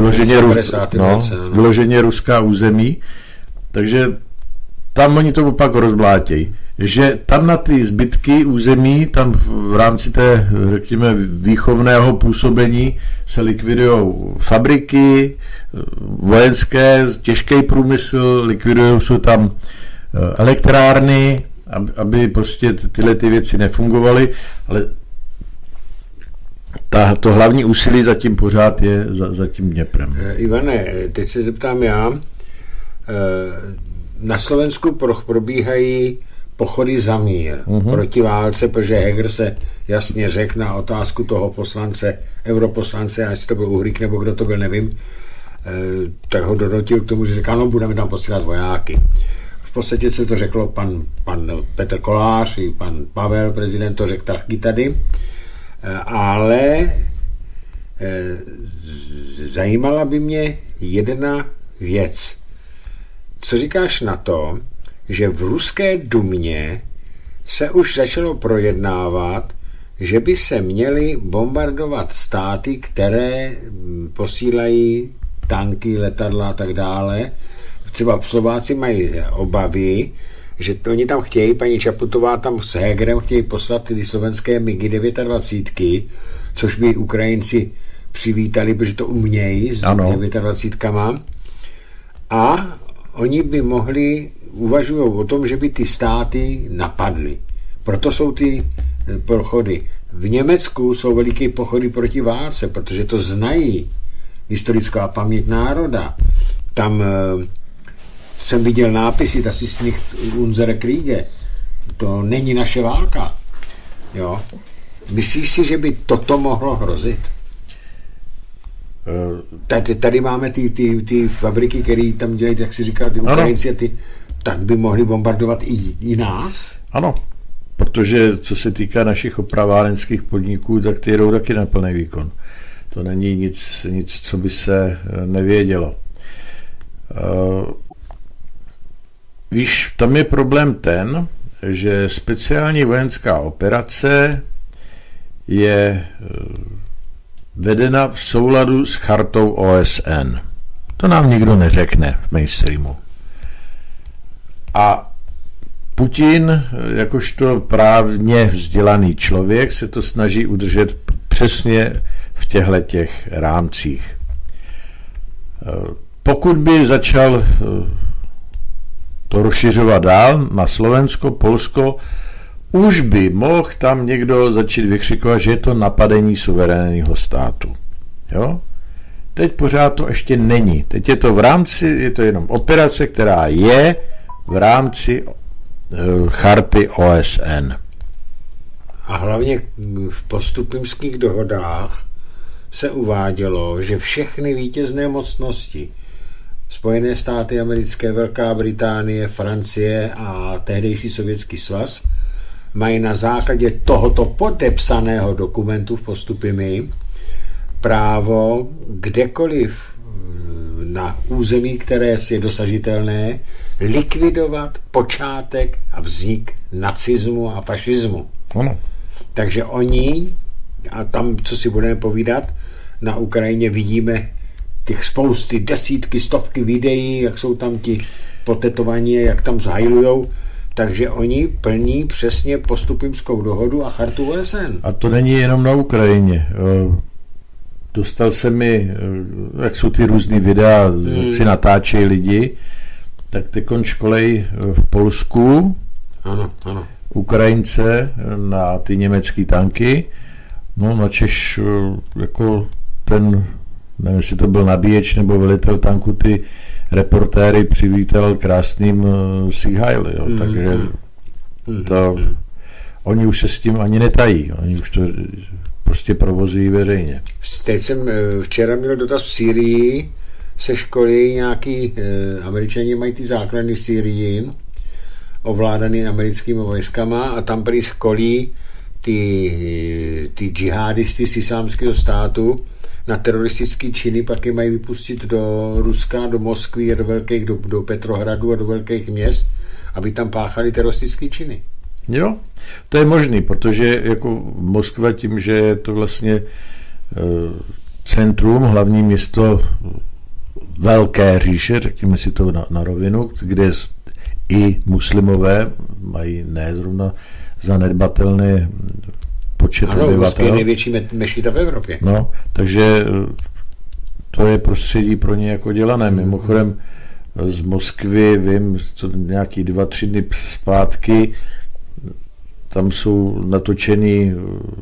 vyloženě ruská území, takže tam oni to opak rozblátějí. Že tam na ty zbytky území, tam v rámci té, řekněme, výchovného působení se likvidují fabriky, vojenské, těžký průmysl, likvidují se tam elektrárny, aby prostě tyhle ty věci nefungovaly, ale to hlavní úsilí zatím pořád je za tím Dněprem. Ivane, teď se zeptám já, na Slovensku probíhají pochody za mír proti válce, protože Heger se jasně řekl na otázku toho poslance, europoslance, jestli to byl Uhrík nebo kdo to byl, nevím, tak ho donutil k tomu, že řekl, ano, budeme tam posílat vojáky. V podstatě se to řeklo pan Petr Kolář i pan Pavel, prezident, to řekl taky tady, ale zajímala by mě jedna věc. Co říkáš na to, že v ruské dumě se už začalo projednávat, že by se měly bombardovat státy, které posílají tanky, letadla a tak dále. Třeba Slováci mají obavy, že oni tam chtějí, paní Čaputová tam s Hegerem chtějí poslat ty slovenské MiGy 29, což by Ukrajinci přivítali, protože to umějí s 29. A oni by mohli, uvažují o tom, že by ty státy napadly. Proto jsou ty pochody. V Německu jsou veliké pochody proti válce, protože to znají historická paměť národa. Tam jsem viděl nápisy, das ist nicht unsere Kriege. To není naše válka. Jo. Myslíš si, že by toto mohlo hrozit? Tady máme ty fabriky, které tam dělají, jak si říkal, ty Ukrajinci, tak by mohli bombardovat i nás? Ano, protože co se týká našich opravárenských podniků, tak ty jedou taky na plný výkon. To není nic, co by se nevědělo. Víš, tam je problém ten, že speciální vojenská operace je vedena v souladu s chartou OSN. To nám nikdo neřekne v mainstreamu. A Putin, jakožto právně vzdělaný člověk, se to snaží udržet přesně v těchto rámcích. Pokud by začal to rozšiřovat dál na Slovensko, Polsko, už by mohl tam někdo začít vykřikovat, že je to napadení suverénního státu. Jo? Teď pořád to ještě není. Teď je to v rámci, je to jenom operace, která je v rámci charty OSN. A hlavně v postupimských dohodách se uvádělo, že všechny vítězné mocnosti, Spojené státy americké, Velká Británie, Francie a tehdejší Sovětský svaz, mají na základě tohoto podepsaného dokumentu v Postupimi právo kdekoliv na území, které je dosažitelné, likvidovat počátek a vznik nacismu a fašismu. Ano. Takže oni, a tam, co si budeme povídat, na Ukrajině vidíme těch spousty, desítky, stovky videí, jak jsou tam ti potetovaní, jak tam zhajlujou, takže oni plní přesně Postupimskou dohodu a chartu OSN. A to není jenom na Ukrajině. Dostal se mi, jak jsou ty různý videa, si natáčejí lidi, tak tekon školej v Polsku, ano. Ukrajince na ty německé tanky, no načež jako ten nevím, jestli to byl nabíječ nebo velitel tanku, ty reportéry přivítal krásným Sieg Heil, jo, takže to, oni už se s tím ani netají, oni už to prostě provozují veřejně. Teď jsem včera měl dotaz v Sýrii, se školy nějaký, Američani mají ty základny v Sýrii, ovládaný americkými vojskama a tam prý školí ty džihadisty z islámského státu na teroristické činy, pak je mají vypustit do Ruska, do Moskvy a do Petrohradu a do velkých měst, aby tam páchali teroristické činy. Jo, to je možný, protože jako Moskva tím, že je to vlastně centrum, hlavní město velké říše, řekněme si to na rovinu, kde i muslimové mají ne zrovna zanedbatelný počet obyvatel. Moskva je největší mešita v Evropě. No, takže to je prostředí pro ně jako dělané. Mimochodem z Moskvy, vím, to nějaký 2-3 dny zpátky, tam jsou natočený,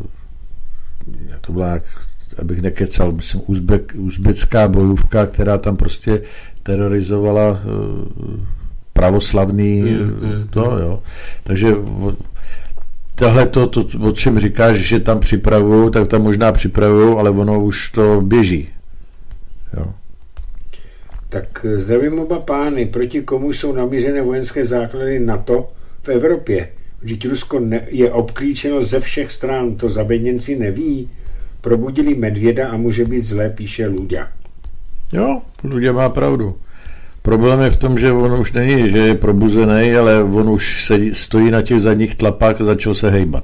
to byla, abych nekecal, myslím, uzbecká bojůvka, která tam prostě terorizovala pravoslavný jo. Takže tohle to, o čem říkáš, že tam připravují, tak tam možná připravují, ale ono už to běží. Jo. Tak zdravím oba pány. Proti komu jsou namířené vojenské základy NATO v Evropě? Vždyť Rusko je obklíčeno ze všech stran, to zabedněnci neví. Probudili medvěda a může být zlé, píše Luďa. Jo, Luďa má pravdu. Problém je v tom, že on už není, že je probuzený, ale on už stojí na těch zadních tlapách a začal se hejbat.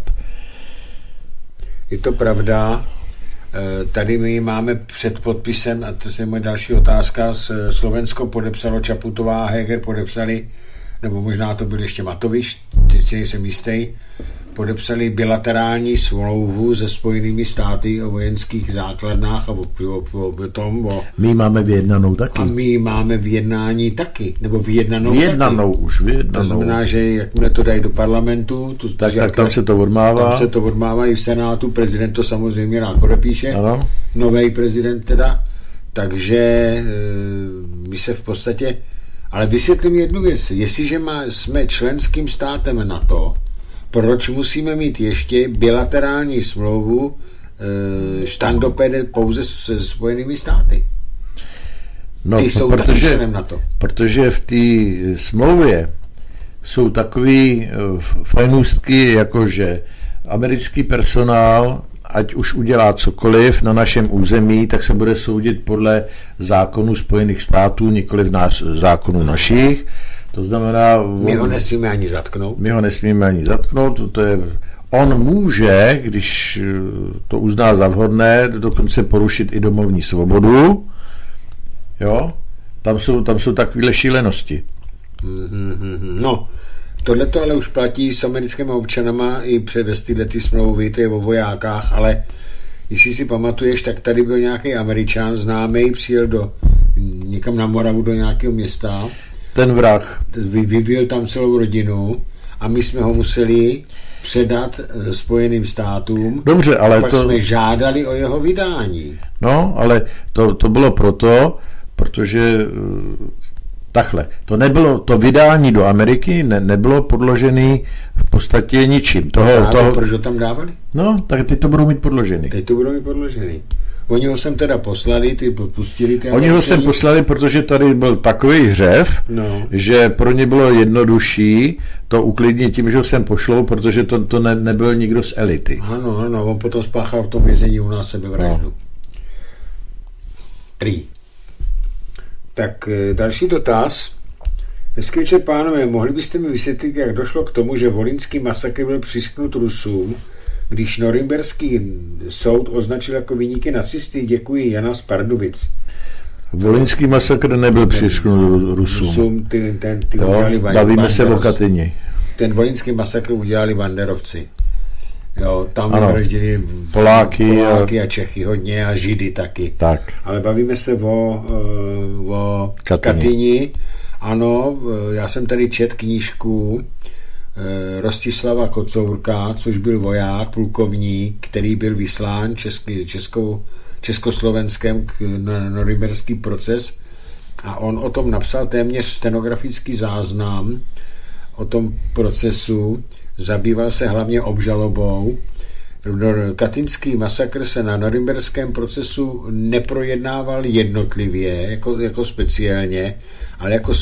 Je to pravda. Tady my máme před podpisem, a to je moje další otázka, Slovensko podepsalo, Čaputová a Heger podepsali, nebo možná to byl ještě Matovič, teď si nejsem jistý, podepsali bilaterální smlouvu se Spojenými státy o vojenských základnách a o tom. My máme vyjednanou taky. A my máme vyjednání taky, nebo vyjednanou taky. To znamená, že jakmile to dají do parlamentu, tak tam se to odmává. Tam se to odmává i v Senátu, prezident to samozřejmě rád podepíše, ano. Nový prezident teda, takže my se v podstatě, ale vysvětlím jednu věc, jestliže jsme členským státem NATO, proč musíme mít ještě bilaterální smlouvu štandopede pouze se Spojenými státy? No, ty jsou členem NATO. Protože v té smlouvě jsou takový fajnůstky, jakože americký personál, ať už udělá cokoliv na našem území, tak se bude soudit podle zákonů Spojených států, nikoliv zákonů našich. To znamená... My ho nesmíme ani zatknout. On může, když to uzná za vhodné, dokonce porušit i domovní svobodu. Jo? Tam jsou takovéhle šílenosti. No, tohleto ale už platí s americkými občanama i přes tyhle smlouvy, to je o vojákách, ale jestli si pamatuješ, tak tady byl nějaký Američan známý, přijel někam na Moravu do nějakého města. Ten vrah. Vybil tam celou rodinu a my jsme ho museli předat Spojeným státům. Dobře, ale pak jsme žádali o jeho vydání. No, ale to bylo protože takhle, to vydání do Ameriky nebylo podložené v podstatě ničím. Proč ho tam dávali? No, tak teď to budou mít podložený. Oni ho sem teda poslali, pustili. Oni ho sem poslali, protože tady byl takový hřev, že pro ně bylo jednodušší to uklidnit tím, že ho sem pošlou, protože to nebyl nikdo z elity. Ano, on potom spáchal v tom vězení u nás sebevraždu. Prý. Tak další dotaz. Hezký večer, pánové, mohli byste mi vysvětlit, jak došlo k tomu, že volyňský masakr byl přiřknut Rusům, když norimberský soud označil jako viníky nacisty? Děkuji, Jana z Pardubic. Volyňský masakr nebyl přiřknut Rusům. Bavíme se o Katyni. Ten volyňský masakr udělali banderovci. Jo, tam vraždili Poláky a Čechy hodně a Židy taky. Tak. Ale bavíme se o Katyni. Ano, já jsem tady četl knížku Rostislava Kocourka, což byl voják, plukovník, který byl vyslán Československem na norimberský proces, a on o tom napsal téměř stenografický záznam o tom procesu, zabýval se hlavně obžalobou. Katyňský masakr se na norimberském procesu neprojednával jednotlivě, jako speciálně, ale jako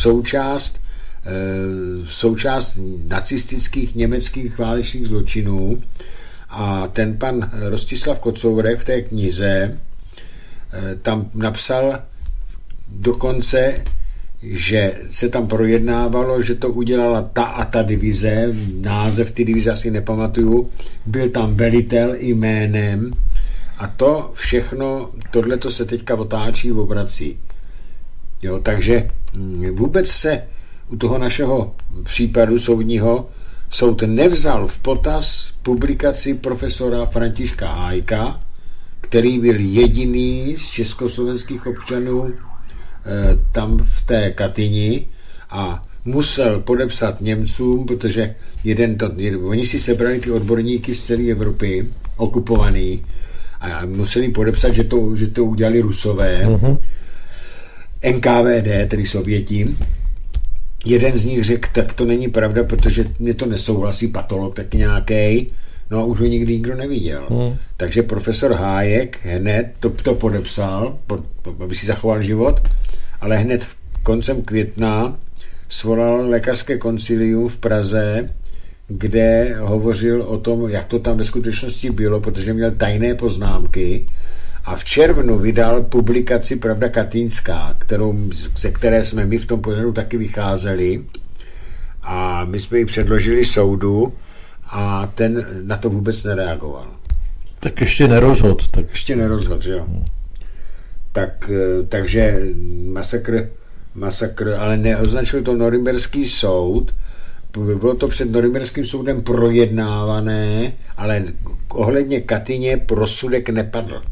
součást nacistických německých válečných zločinů. A ten pan Rostislav Kocourek v té knize tam napsal dokonce, že se tam projednávalo, že to udělala ta a ta divize, název ty divize asi nepamatuju, byl tam velitel jménem, a to všechno, tohleto se teďka otáčí, obrací. Jo, takže vůbec se u toho našeho případu soudního soud nevzal v potaz publikaci profesora Františka Hájka, který byl jediný z československých občanů tam v té Katyni a musel podepsat Němcům, protože oni si sebrali ty odborníky z celé Evropy, okupovaný, a museli podepsat, že to udělali Rusové, NKVD, tedy Sověti. Jeden z nich řekl, tak to není pravda, protože mě to nesouhlasí, patolog tak nějaký. No a už ho nikdy nikdo neviděl. Takže profesor Hájek hned to podepsal, aby si zachoval život, ale hned koncem května svolal lékařské koncilium v Praze, kde hovořil o tom, jak to tam ve skutečnosti bylo, protože měl tajné poznámky, a v červnu vydal publikaci Pravda katyňská, ze které jsme my v tom pořadu taky vycházeli, a my jsme ji předložili soudu a ten na to vůbec nereagoval. Tak ještě nerozhod. Ještě nerozhod, jo. Takže masakr, ale neoznačil to norimberský soud, bylo to před norimberským soudem projednávané, ale ohledně Katyně rozsudek nepadl.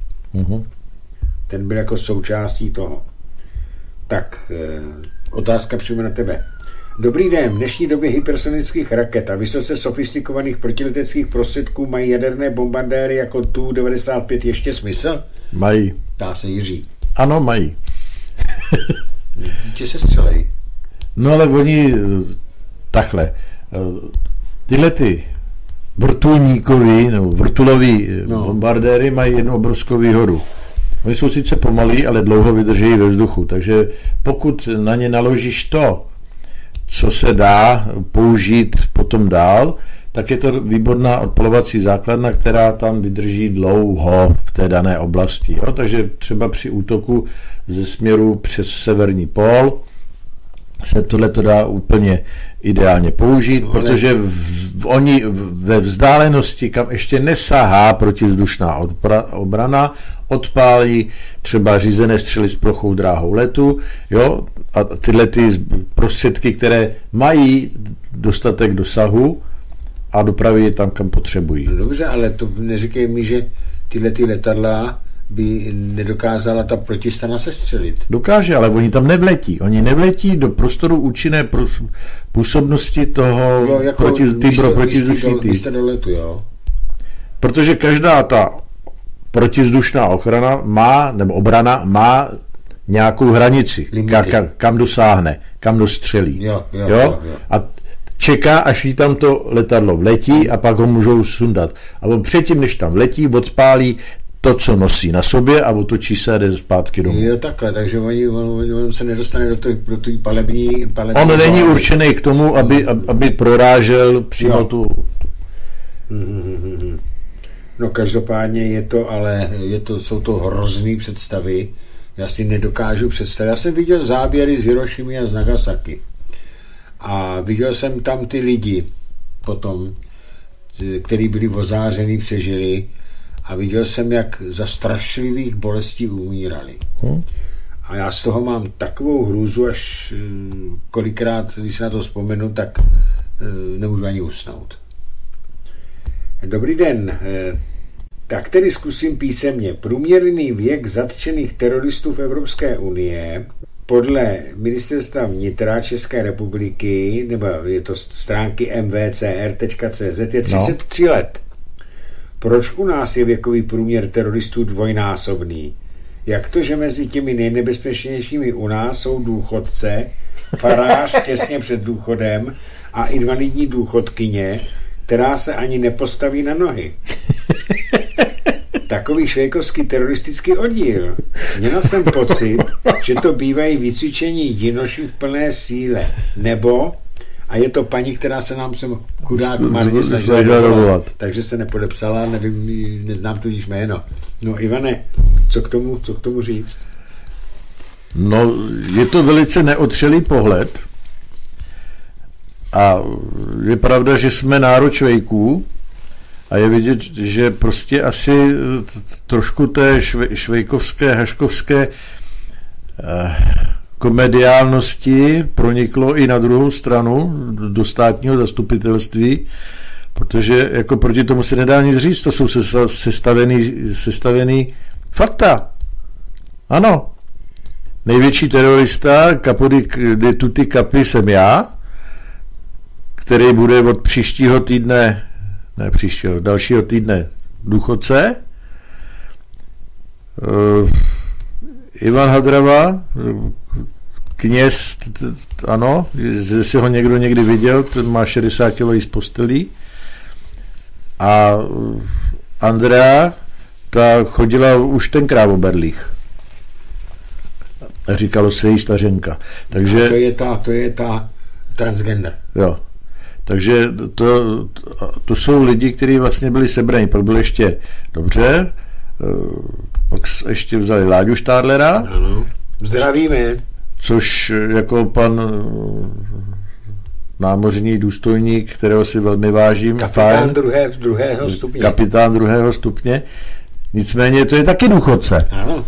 Ten byl jako součástí toho. Tak, otázka přímo na tebe. Dobrý den, v dnešní době hypersonických raket a vysoce sofistikovaných protileteckých prostředků mají jaderné bombardéry jako Tu-95 ještě smysl? Mají. Ptá se Jiří. Ano, mají. Dítě se střelej. No ale oni takhle. Tyhle ty vrtulníkový nebo vrtulový bombardéry mají jednu obrovskou výhodu. Oni jsou sice pomalí, ale dlouho vydrží ve vzduchu, takže pokud na ně naložíš to, co se dá použít potom dál, tak je to výborná odpalovací základna, která tam vydrží dlouho v té dané oblasti. Jo? Takže třeba při útoku ze směru přes severní pól se tohleto dá úplně ideálně použít, protože oni ve vzdálenosti, kam ještě nesahá protivzdušná obrana, odpálí třeba řízené střely s plochou dráhou letu, jo, a tyhle ty prostředky, které mají dostatek dosahu a dopraví je tam, kam potřebují. No dobře, ale to neříkej mi, že tyhle ty letadla by nedokázala ta protistrana sestřelit. Dokáže, ale oni tam nevletí. Oni nevletí do prostoru účinné působnosti toho protivzdušný typ. Protože každá ta protivzdušná ochrana má, nebo obrana má nějakou hranici, kam dosáhne, kam dostřelí. Jo? A čeká, až jí tam to letadlo vletí a pak ho můžou sundat. A on předtím, než tam vletí, odpálí to, co nosí na sobě a otočí se a jde zpátky domů. Jo, takhle, takže on se nedostane do té palební on není určený k tomu, aby prorážel přímo tu... No každopádně jsou to hrozný představy. Já si nedokážu představit. Já jsem viděl záběry z Hirošimy a z Nagasaki. A viděl jsem tam ty lidi potom, kteří byli ozářený, přežili, a viděl jsem, jak za strašlivých bolestí umírali. A já z toho mám takovou hrůzu, až kolikrát, když se na to vzpomenu, tak nemůžu ani usnout. Dobrý den. Tak tedy zkusím písemně. Průměrný věk zatčených teroristů v Evropské unie podle ministerstva vnitra České republiky, nebo je to stránky mvcr.cz, je 33 let. Proč u nás je věkový průměr teroristů dvojnásobný? Jak to, že mezi těmi nejnebezpečnějšími u nás jsou důchodce, farář těsně před důchodem a invalidní důchodkyně, která se ani nepostaví na nohy? Takový švejkovský teroristický oddíl. Měl jsem pocit, že to bývají vycvičení jinoši v plné síle. Nebo, a je to paní, která se nám sem chudák marně snažila dovolat, takže se nepodepsala, nevím, neznám tudíž jméno. No Ivane, co k tomu říct? No, je to velice neotřelý pohled a je pravda, že jsme národ švejků a je vidět, že prostě asi trošku té švejkovské, haškovské komediálnosti proniklo i na druhou stranu do státního zastupitelství, protože jako proti tomu se nedá nic říct, to jsou sestavený fakta. Ano. Největší terorista capo di tutti capi jsem já, který bude od dalšího týdne důchodce. Ivan Hadrava, kněz, ano, jestli ho někdo někdy viděl, ten má 60 kg z postelí. A Andrea, ta chodila už tenkrát o berlích. Říkalo se jí stařenka. Takže, to je ta transgender. Jo. Takže to jsou lidi, kteří vlastně byli sebraní. Pak byl ještě dobře, pak ještě vzali Láďu Štádlera. Ano. Zdravíme. Což jako pan námořní důstojník, kterého si velmi vážím. Kapitán druhého stupně. Kapitán druhého stupně. Nicméně to je taky důchodce. Ano.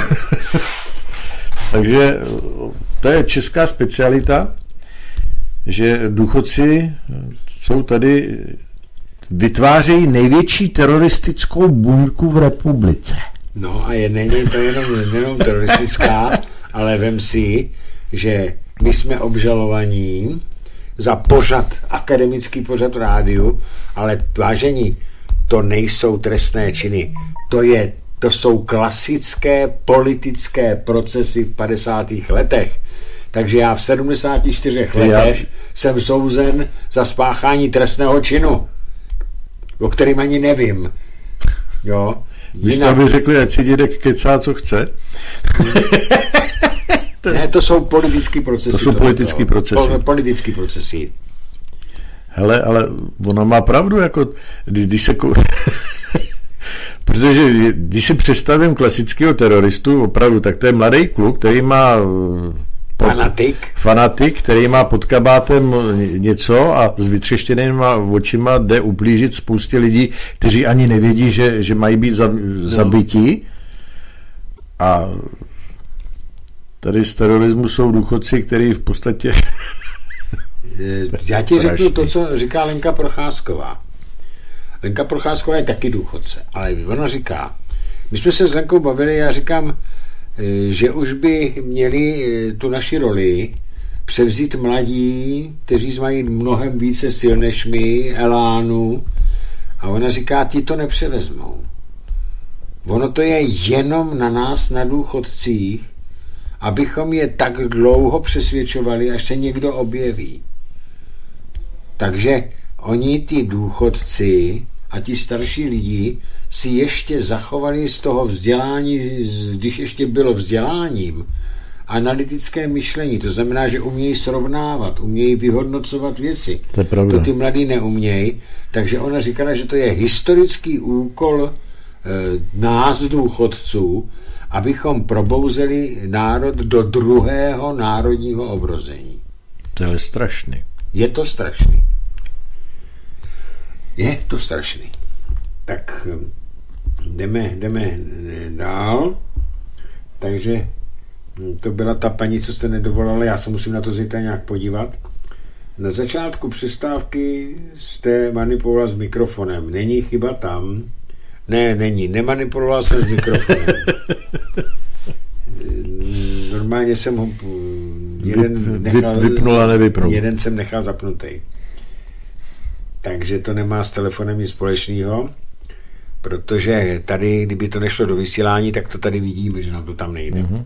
Takže to je česká specialita, že důchodci jsou tady, vytvářejí největší teroristickou buňku v republice. No a není to jenom teroristická, ale vem si, že my jsme obžalovaní za akademický pořad v rádiu, ale vážení, to nejsou trestné činy. To jsou klasické politické procesy v 50. letech. Takže já v 74 letech jsem souzen za spáchání trestného činu, o kterým ani nevím. Jo. Když to by řekli, ať si dědek kecá, co chce. Ne, to jsou politické procesy. To jsou politické procesy. Politické procesy. Hele, ale ona má pravdu, jako když se... Protože když si představím klasického teroristu, opravdu, tak to je mladý kluk, který má... Fanatik, který má pod kabátem něco a s vytřeštěnýma očima jde ublížit spoustě lidí, kteří ani nevědí, že mají být zabití. A tady z terorismu jsou důchodci, který v podstatě... Já ti řeknu to, co říká Lenka Procházková. Lenka Procházková je taky důchodce, ale ona říká, my jsme se s Lenkou bavili, já říkám, že už by měli tu naši roli převzít mladí, kteří mají mnohem více sil než my, elánu, a ona říká, ti to nepřevezmou. Ono to je jenom na nás, na důchodcích, abychom je tak dlouho přesvědčovali, až se někdo objeví. Takže oni, ty důchodci a ti starší lidi, si ještě zachovali z toho vzdělání, když ještě bylo vzděláním, analytické myšlení. To znamená, že umějí srovnávat, umějí vyhodnocovat věci. To ty mladí neumějí. Takže ona říkala, že to je historický úkol nás, důchodců, abychom probouzeli národ do druhého národního obrození. To je strašný. Je to strašný. Je to strašný. Tak jdeme dál. Takže to byla ta paní, co se nedovolala, já se musím na to zítra nějak podívat. Na začátku přestávky jste manipuloval s mikrofonem. Není chyba tam? Ne, není. Nemanipuloval jsem s mikrofonem. Normálně jsem ho vypnul a nevypnul. Jeden jsem nechal zapnutý. Takže to nemá s telefonem nic společného, protože tady, kdyby to nešlo do vysílání, tak to tady vidíme, že nám to tam nejde. Mm-hmm.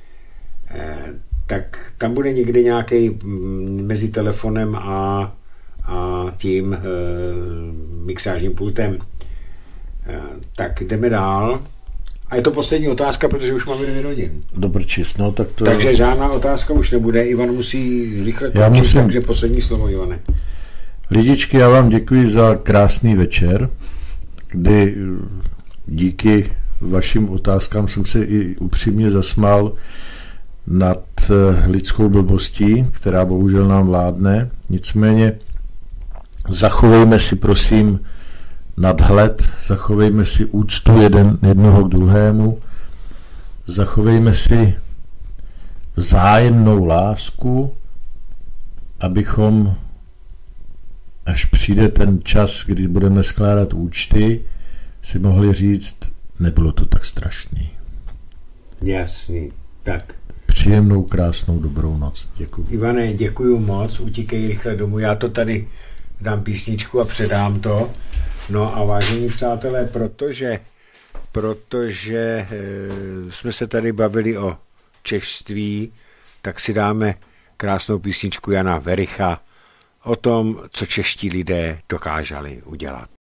Tak tam bude někde nějaký mezi telefonem a tím mixážním pultem. Tak jdeme dál. A je to poslední otázka, protože už máme 9 hodin. Dobrčis, no tak to... Takže žádná otázka už nebude. Ivan musí rychle končit, takže poslední slovo, Ivane. Lidičky, já vám děkuji za krásný večer, kdy díky vašim otázkám jsem se i upřímně zasmál nad lidskou blbostí, která bohužel nám vládne. Nicméně zachovejme si, prosím, nadhled, zachovejme si úctu jednoho k druhému, zachovejme si vzájemnou lásku, abychom, až přijde ten čas, kdy budeme skládat účty, si mohli říct, nebylo to tak strašný. Jasný, tak. Příjemnou, krásnou, dobrou noc. Děkuji. Ivane, děkuju moc, utíkej rychle domů, já to tady dám písničku a předám to. No a vážení přátelé, protože jsme se tady bavili o češství, tak si dáme krásnou písničku Jana Vericha o tom, co čeští lidé dokázali udělat.